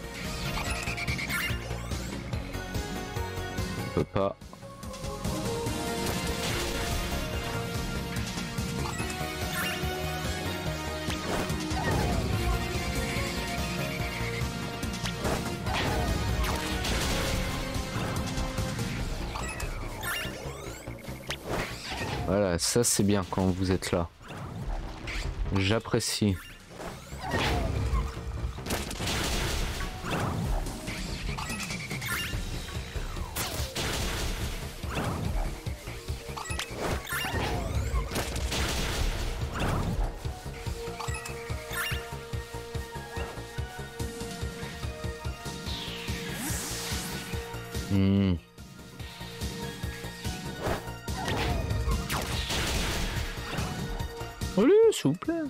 On peut pas. Voilà, ça c'est bien quand vous êtes là. J'apprécie. Hmm. Allez, s'il vous plaît.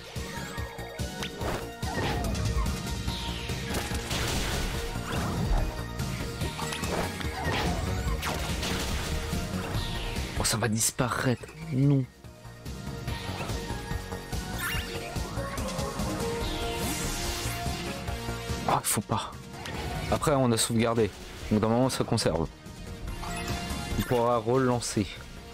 Oh, ça va disparaître. Non. Ah, faut pas. Après, on a sauvegardé. Donc, normalement, ça conserve. On pourra relancer.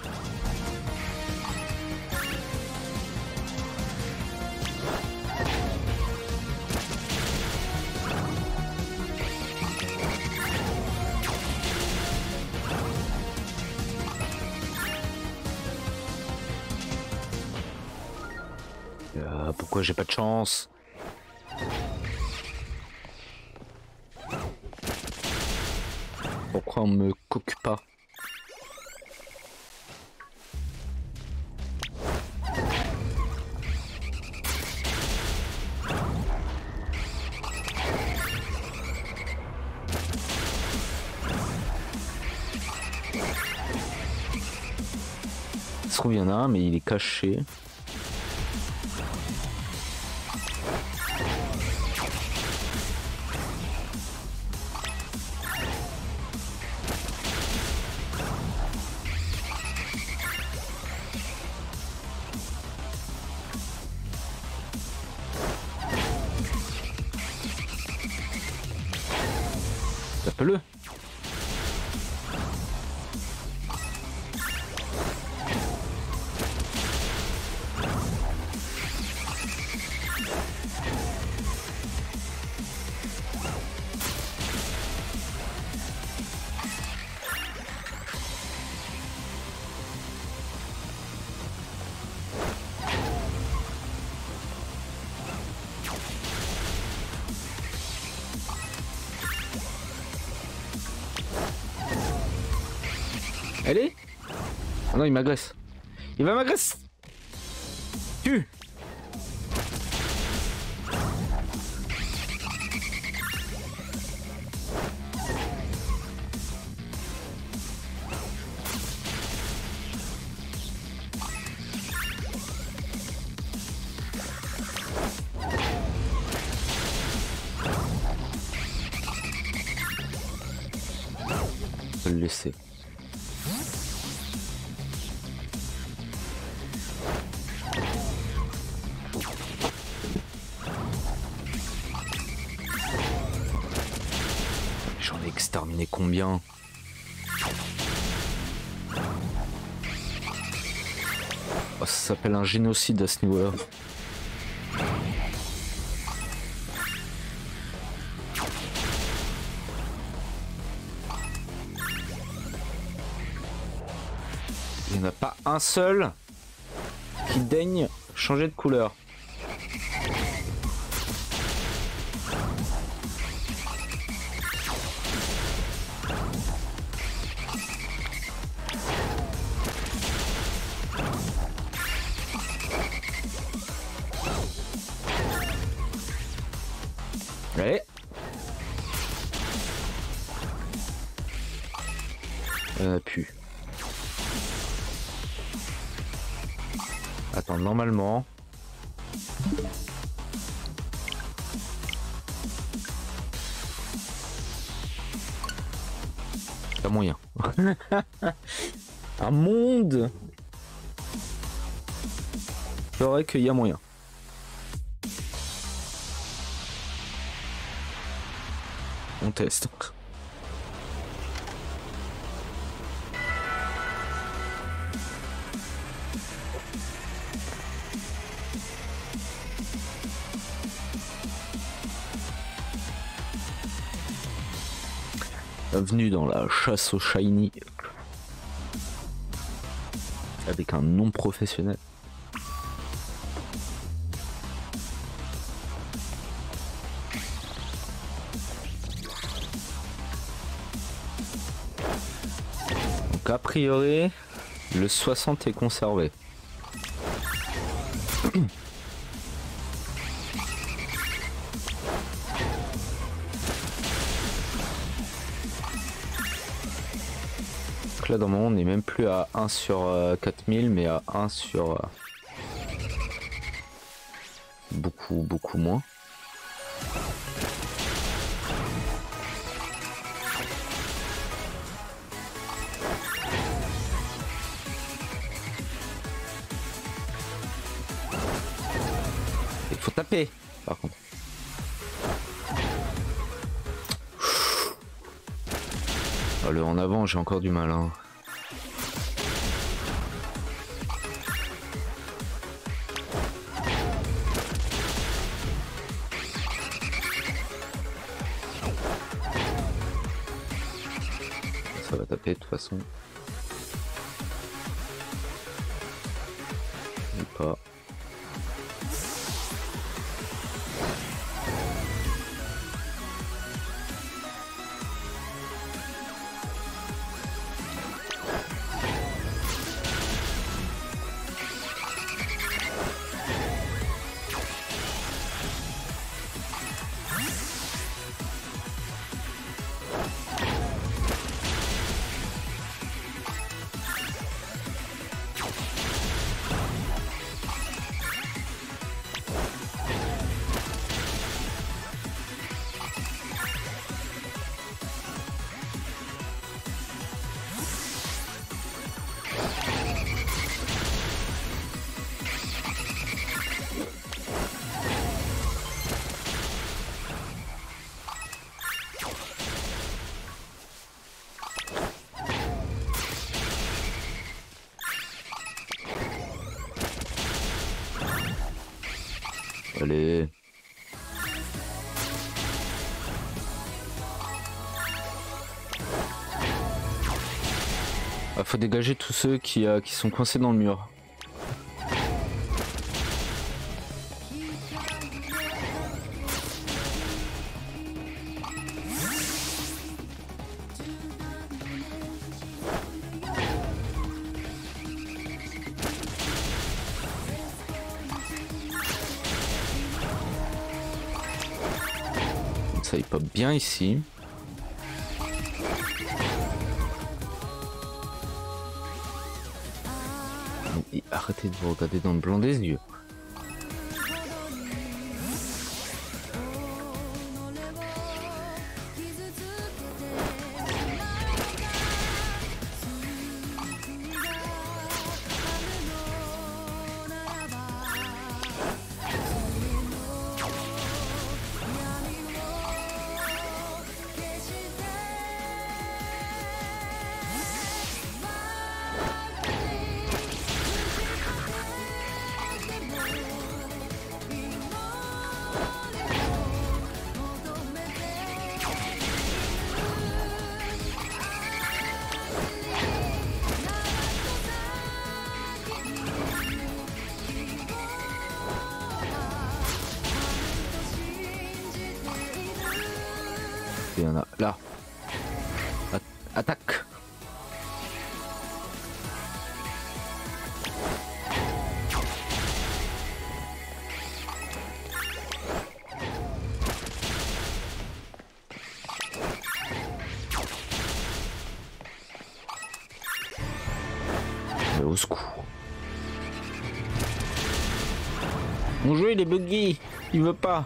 Euh, pourquoi j'ai pas de chance? Pourquoi on me coque pas? Ça se trouve, il y en a un, mais il est caché. Tape-le. Allez. Ah non, il m'agresse. Il va m'agresser. Tu. Je vais le laisser. J'en ai exterminé combien? Oh, ça s'appelle un génocide à ce niveau-là. Il n'y en a pas un seul qui daigne changer de couleur. Allez. Il n'y en a plus. Attends, normalement... Pas moyen. Un monde. C'est vrai qu'il y a moyen. On teste. Bienvenue dans la chasse au shiny avec un nom professionnel. Donc a priori le soixante est conservé. Donc là dans mon on n'est même plus à un sur euh, quatre mille mais à un sur euh, beaucoup beaucoup moins. Il faut taper par contre. Oh, le en avant j'ai encore du mal hein. Ça va taper de toute façon. Ou pas. Allez. Ah, faut dégager tous ceux qui, euh, qui sont coincés dans le mur. Ça il pop bien ici. Et arrêtez de vous regarder dans le blanc des yeux. Il y en a là. Attaque. Mais au secours. Mon jeu il est buggy. Il veut pas.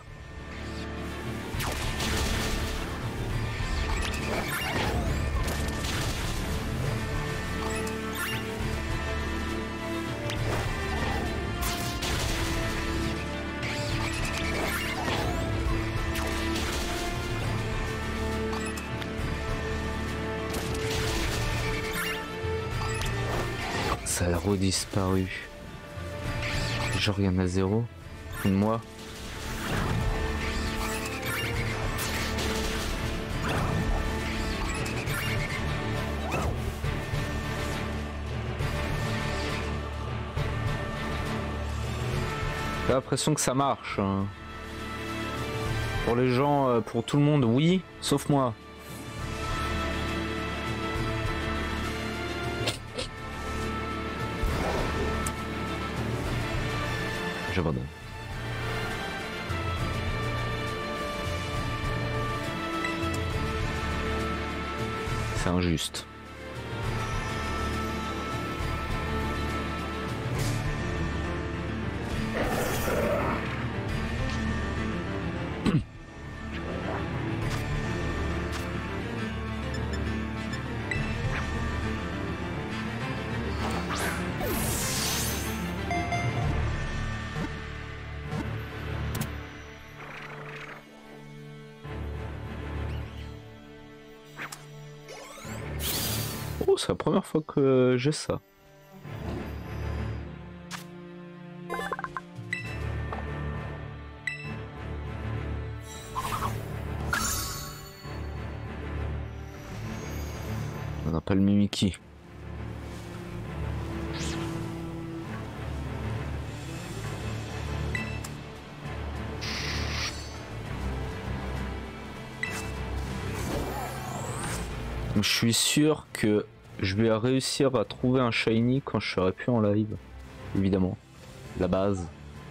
Ça a redisparu. Genre il y en a zéro. De moi. J'ai l'impression que ça marche. Hein. Pour les gens, pour tout le monde, oui, sauf moi. J'abandonne. C'est injuste. Oh, c'est la première fois que j'ai ça. On n'a pas le Mimiki. Je suis sûr que je vais réussir à trouver un shiny quand je serai plus en live. Évidemment. La base.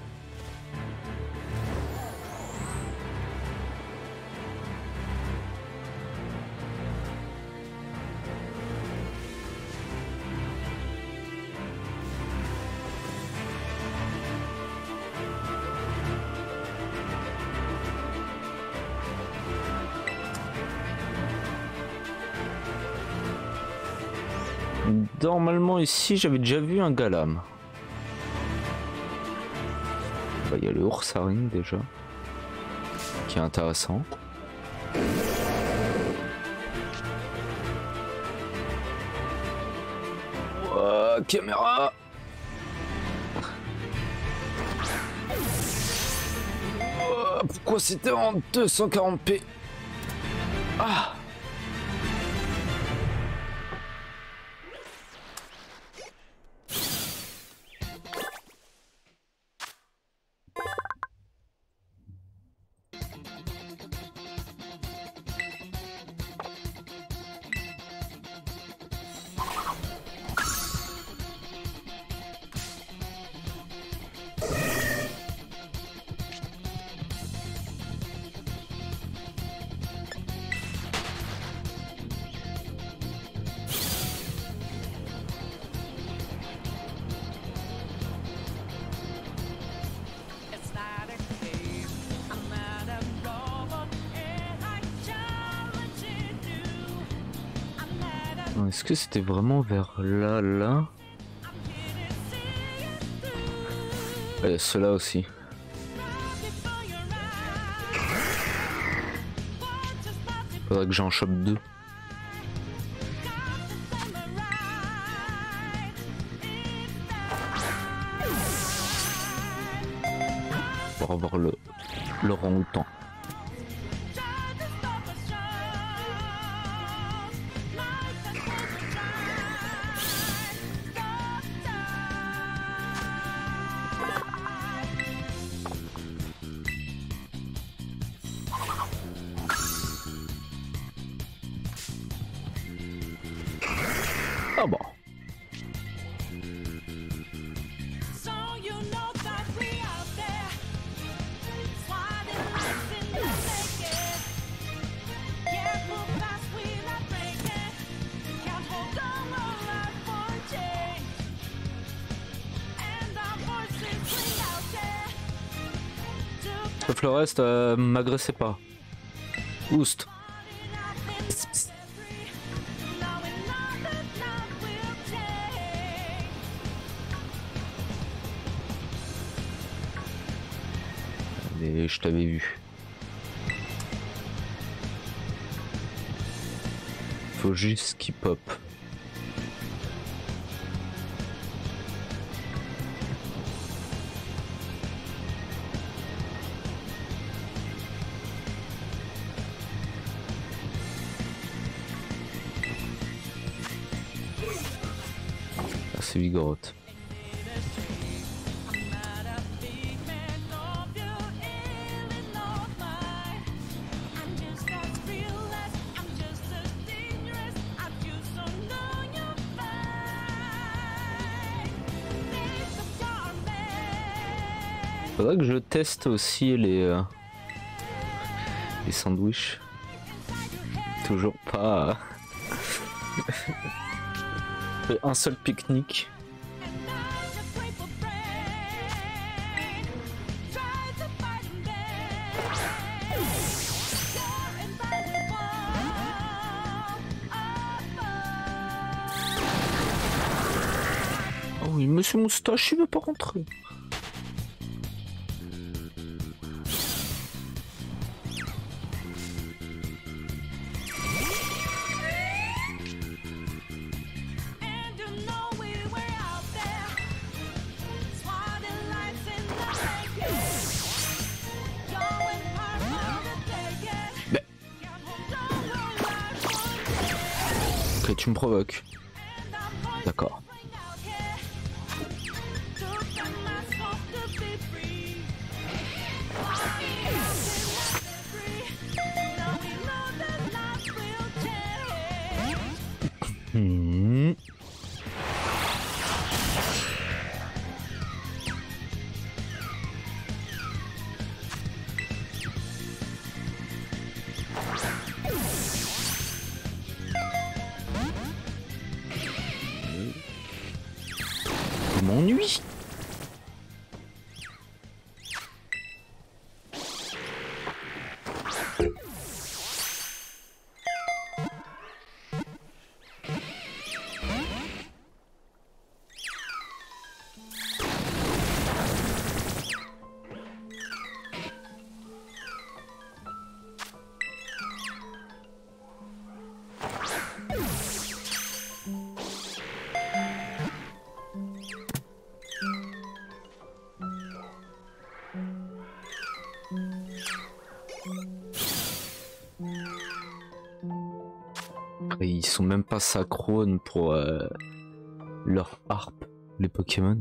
Normalement ici j'avais déjà vu un Galam. Il y a le Ursaring déjà. Qui est intéressant. Oh, caméra. Oh, pourquoi c'était en deux cent quarante p? Ah. Est-ce que c'était vraiment vers là, là? Il y a ceux-là aussi. Faudrait que j'en chope deux. Pour avoir le, le orang-outan. Ah bon. Sauf le reste, euh, m'agressez pas. Oust. Et je t'avais vu. Faut juste qu'il pop. Ah, c'est Vigoroth. Faudrait que je teste aussi les, euh, les sandwichs. Toujours pas. Un seul pique-nique. Oh oui, monsieur Moustache, il veut pas rentrer. Ok, tu me provoques. D'accord. Hmm. Je m'ennuie. Et ils sont même pas synchrones pour euh, leur harpe, les Pokémon.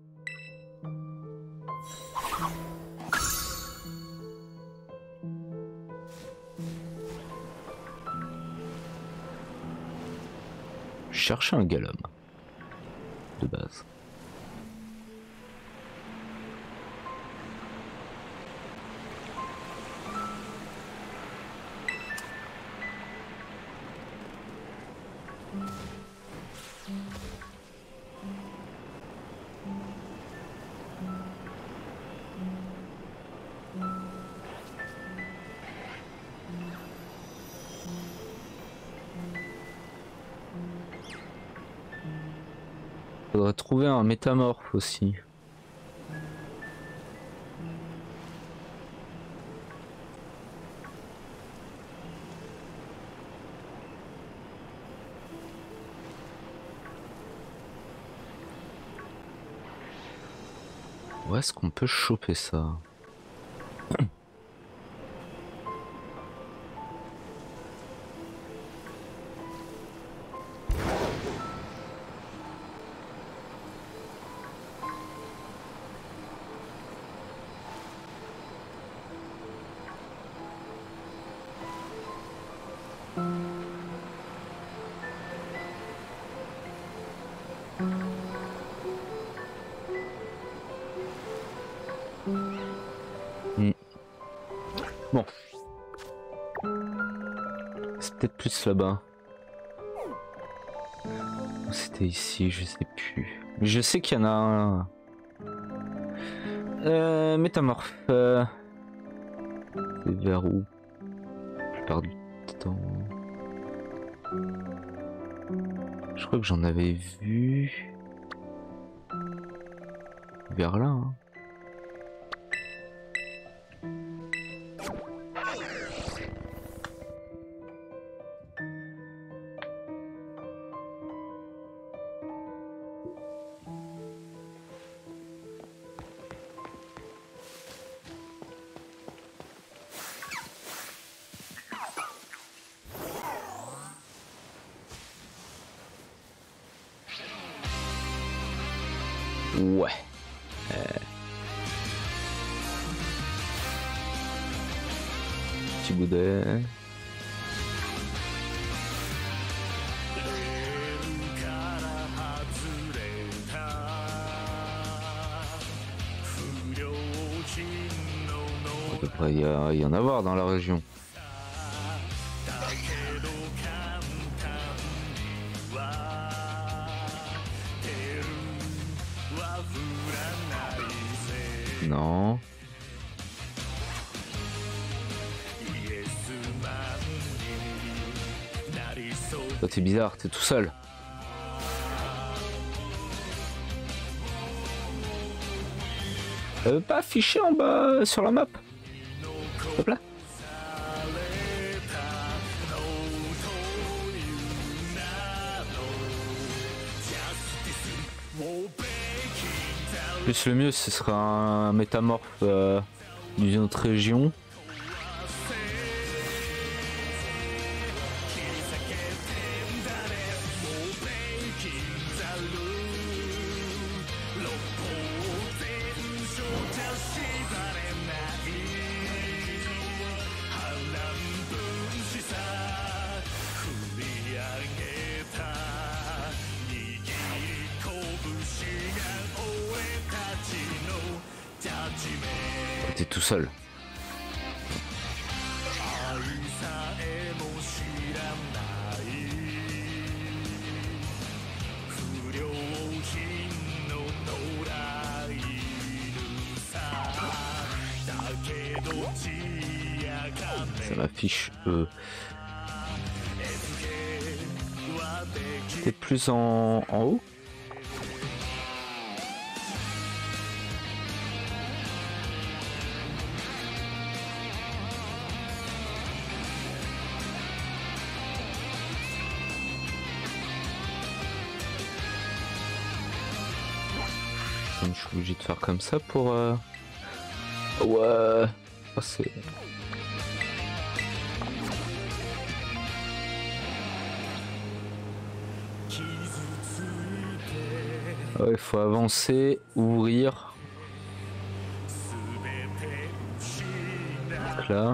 Je cherchais un Galum de base. Faudrait trouver un métamorphe aussi. Où est-ce qu'on peut choper ça? Hmm. Bon. C'est peut-être plus là-bas. C'était ici, je sais plus. Mais je sais qu'il y en a un. Euh, métamorphe. Euh... C'est vers où? La plupart du temps. Je crois que j'en avais vu. Vers là. Hein. Ouais. Euh... Petit boudet. Il devrait y, a, y en avoir dans la région. Non. Toi t'es bizarre, t'es tout seul. Euh, pas affiché en bas sur la map. Hop là. Plus le mieux ce sera un métamorphe euh, d'une autre région. t'es tout seul. Ça m'affiche euh... T'es plus en, en haut. Je suis obligé de faire comme ça pour... Euh... Ouais... Oh, c'est... Ouais, il faut avancer, ouvrir. Donc là.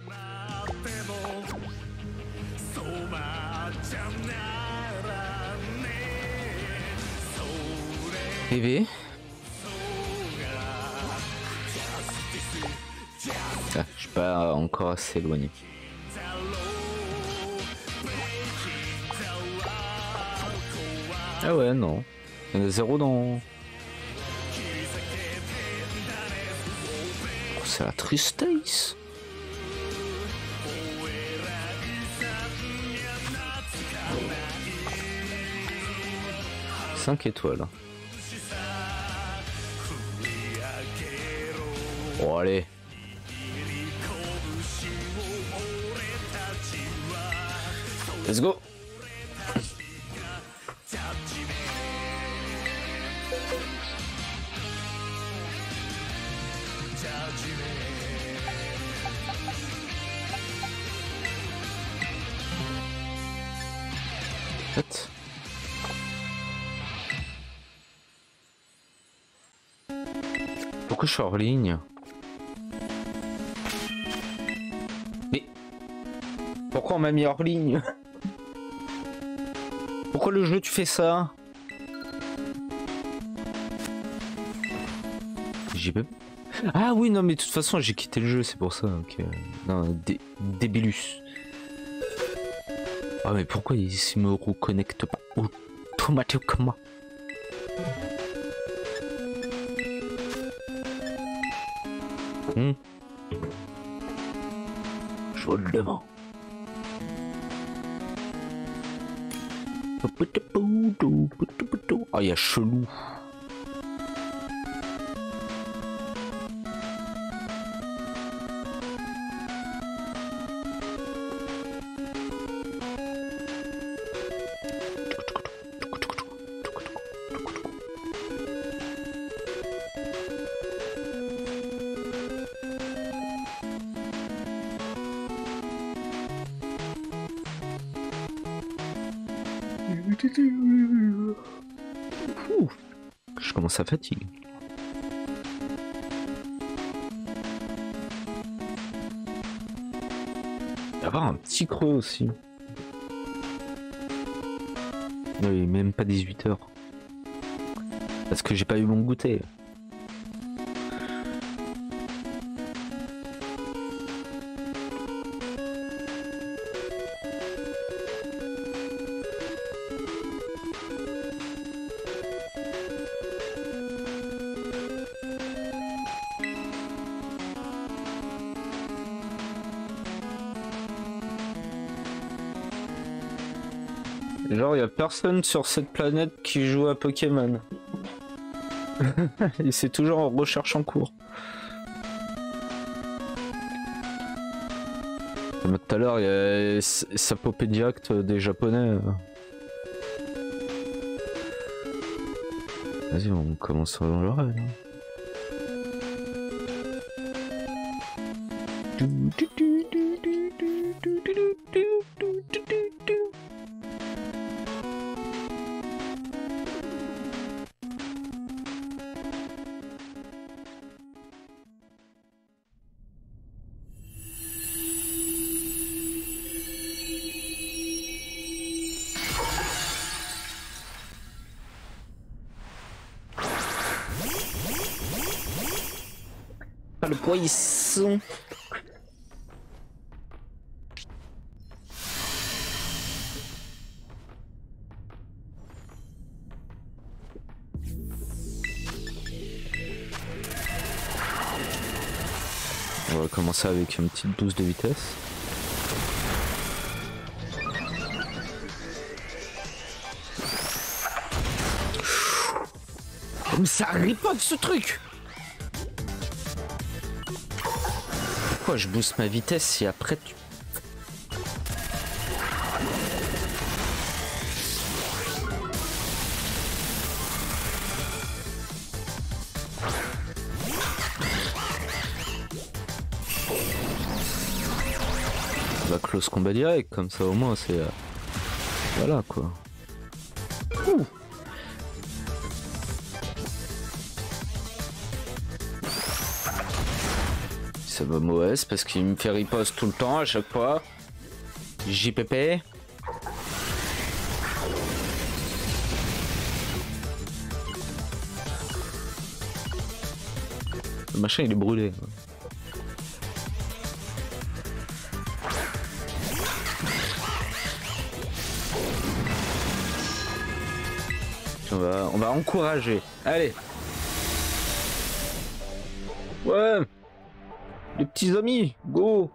Bébé. Ah, je suis pas encore assez éloigné. Ah ouais, non. Il y en a zéro dans... Oh, c'est la tristesse. cinq étoiles. Bon, allez. Let's go. What? Pourquoi je suis hors ligne? Mais pourquoi on m'a mis hors ligne? Pourquoi le jeu tu fais ça? J'ai pas... Ah oui, non mais de toute façon j'ai quitté le jeu, c'est pour ça. Okay. Non, dé débilus. Ah mais pourquoi il se me reconnecte pas automatiquement? Hmm. Je vous le demande. Ah, il y a chelou. Ouh, je commence à fatiguer. Il va y avoir un petit creux aussi. Oui, même pas dix-huit heures. Parce que j'ai pas eu mon goûter. Genre, il y a personne sur cette planète qui joue à Pokémon. Et c'est toujours en recherche en cours. Comme tout à l'heure, il y a ça popait direct des japonais. Vas-y, on commence dans le rêve. Pas le poisson. On va commencer avec une petite douze de vitesse. Comme ça ripote ce truc. Pourquoi je booste ma vitesse et après tu... On va close combat direct, comme ça au moins c'est... Euh... Voilà quoi. Ouh. Ça va mauvais parce qu'il me fait riposte tout le temps à chaque fois. J P P. Le machin il est brûlé. On va, on va encourager. Allez. Ouais. Les petits amis, go!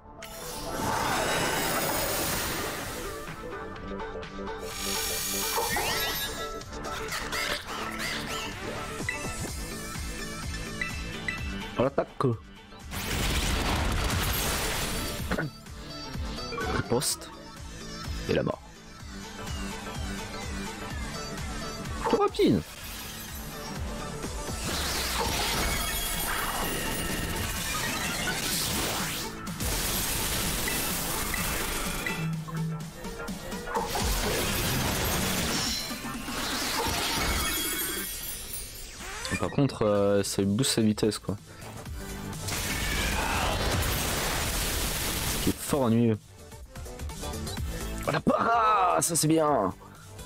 On l'attaque. Riposte. Et la mort. Trop rapide. Par contre, euh, ça booste sa vitesse quoi. Ce qui est fort ennuyeux. Oh la para, ça c'est bien.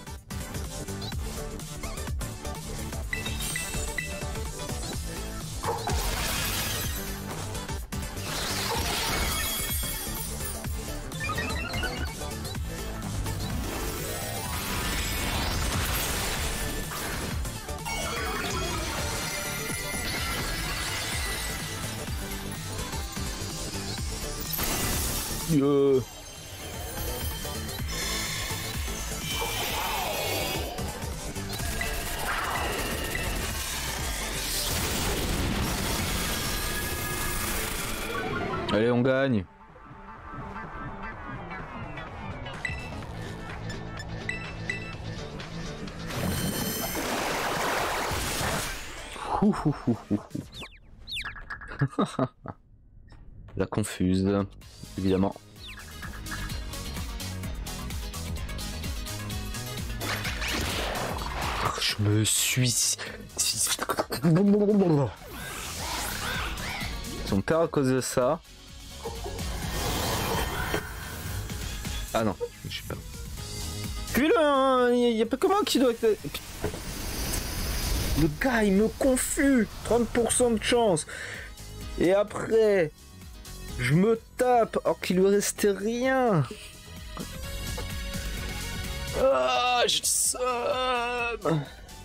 Euh... Allez, on gagne. Ouh, ouh, ouh, ouh. La confuse, évidemment. Je me suis... Son père à cause de ça. Ah non, je sais pas. Puis là, il n'y a pas comment qui doit être... Le gars, il me confuse. trente pour cent de chance. Et après, je me tape alors qu'il lui restait rien. Ah, j'ai le seum.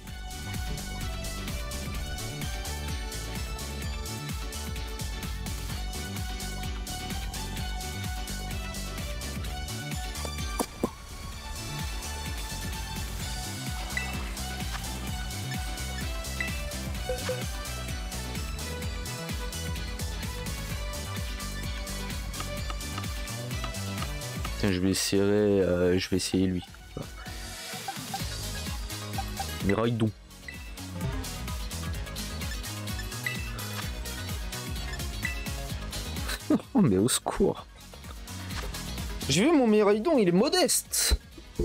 Tiens, je vais essayer, euh, je vais essayer lui. Miraidon. Oh mais au secours. J'ai vu mon Miraidon, il est modeste. Je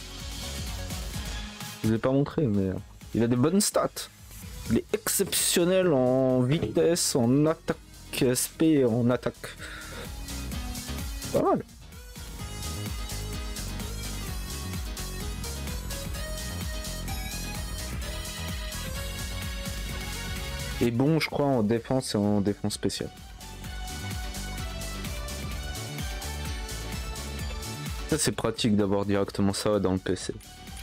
vous ai pas montré mais il a des bonnes stats. Il est exceptionnel en vitesse, en attaque S P et en attaque. Pas mal. est bon, je crois, en défense et en défense spéciale. Ça, c'est pratique d'avoir directement ça dans le P C.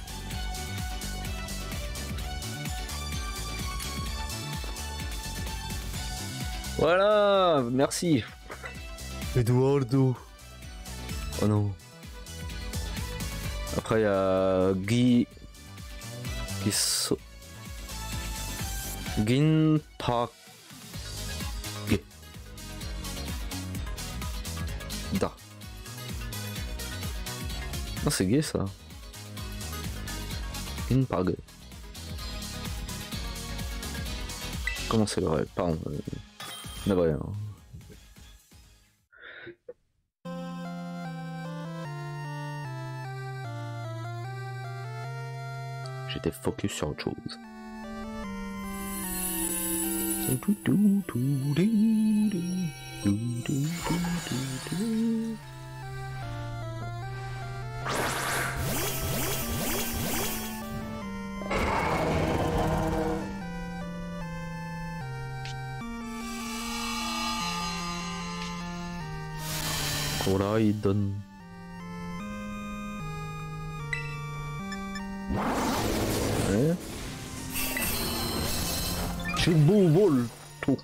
Voilà, merci. Eduardo. Oh non. Après, il y a Guy. Guiso. Gin Park. Da. Non, c'est gay ça. Gin Park. Comment c'est vrai? Pardon. Mais vrai. Hein. J'étais focus sur autre chose. Voilà, il donne. Ouais. J'ai beau vol tout.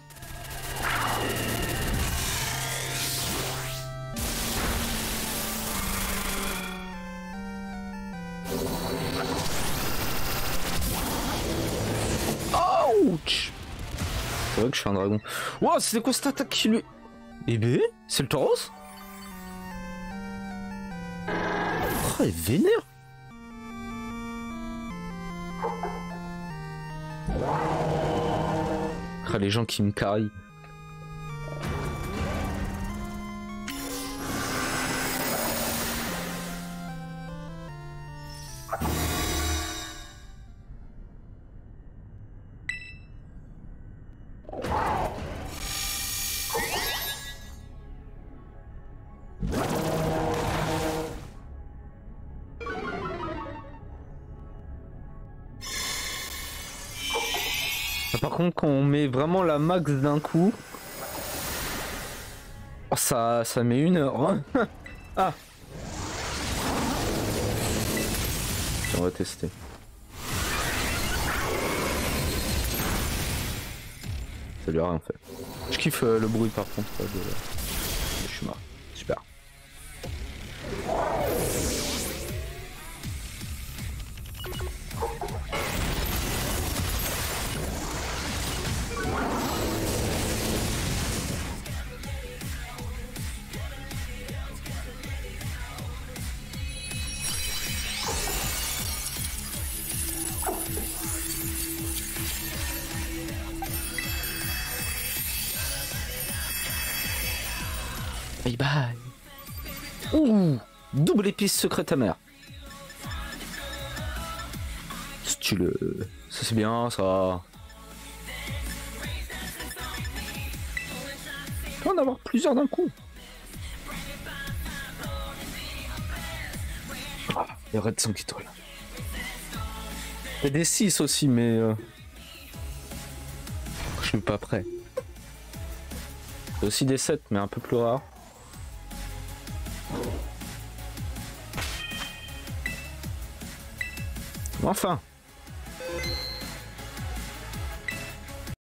Ouch. C'est vrai que je suis un dragon. Wow, c'était quoi cette attaque qui lui... Eh ben, c'est le tauros. Oh, il est vénère. Ah, les gens qui me carrient. Par contre, quand on met vraiment la max d'un coup, oh, ça, ça met une heure. Ah. On va tester. Ça lui a rien fait. Je kiffe euh, le bruit par contre de, de Shuma. Super. Bye bye. Ouh, double épice secrète amère. Stylé. Ça c'est bien ça. On peut en avoir plusieurs d'un coup. Ah, il y aurait de cinq étoiles. Il y a des six aussi, mais euh... je suis pas prêt. Il y a aussi des sept, mais un peu plus rares. Enfin.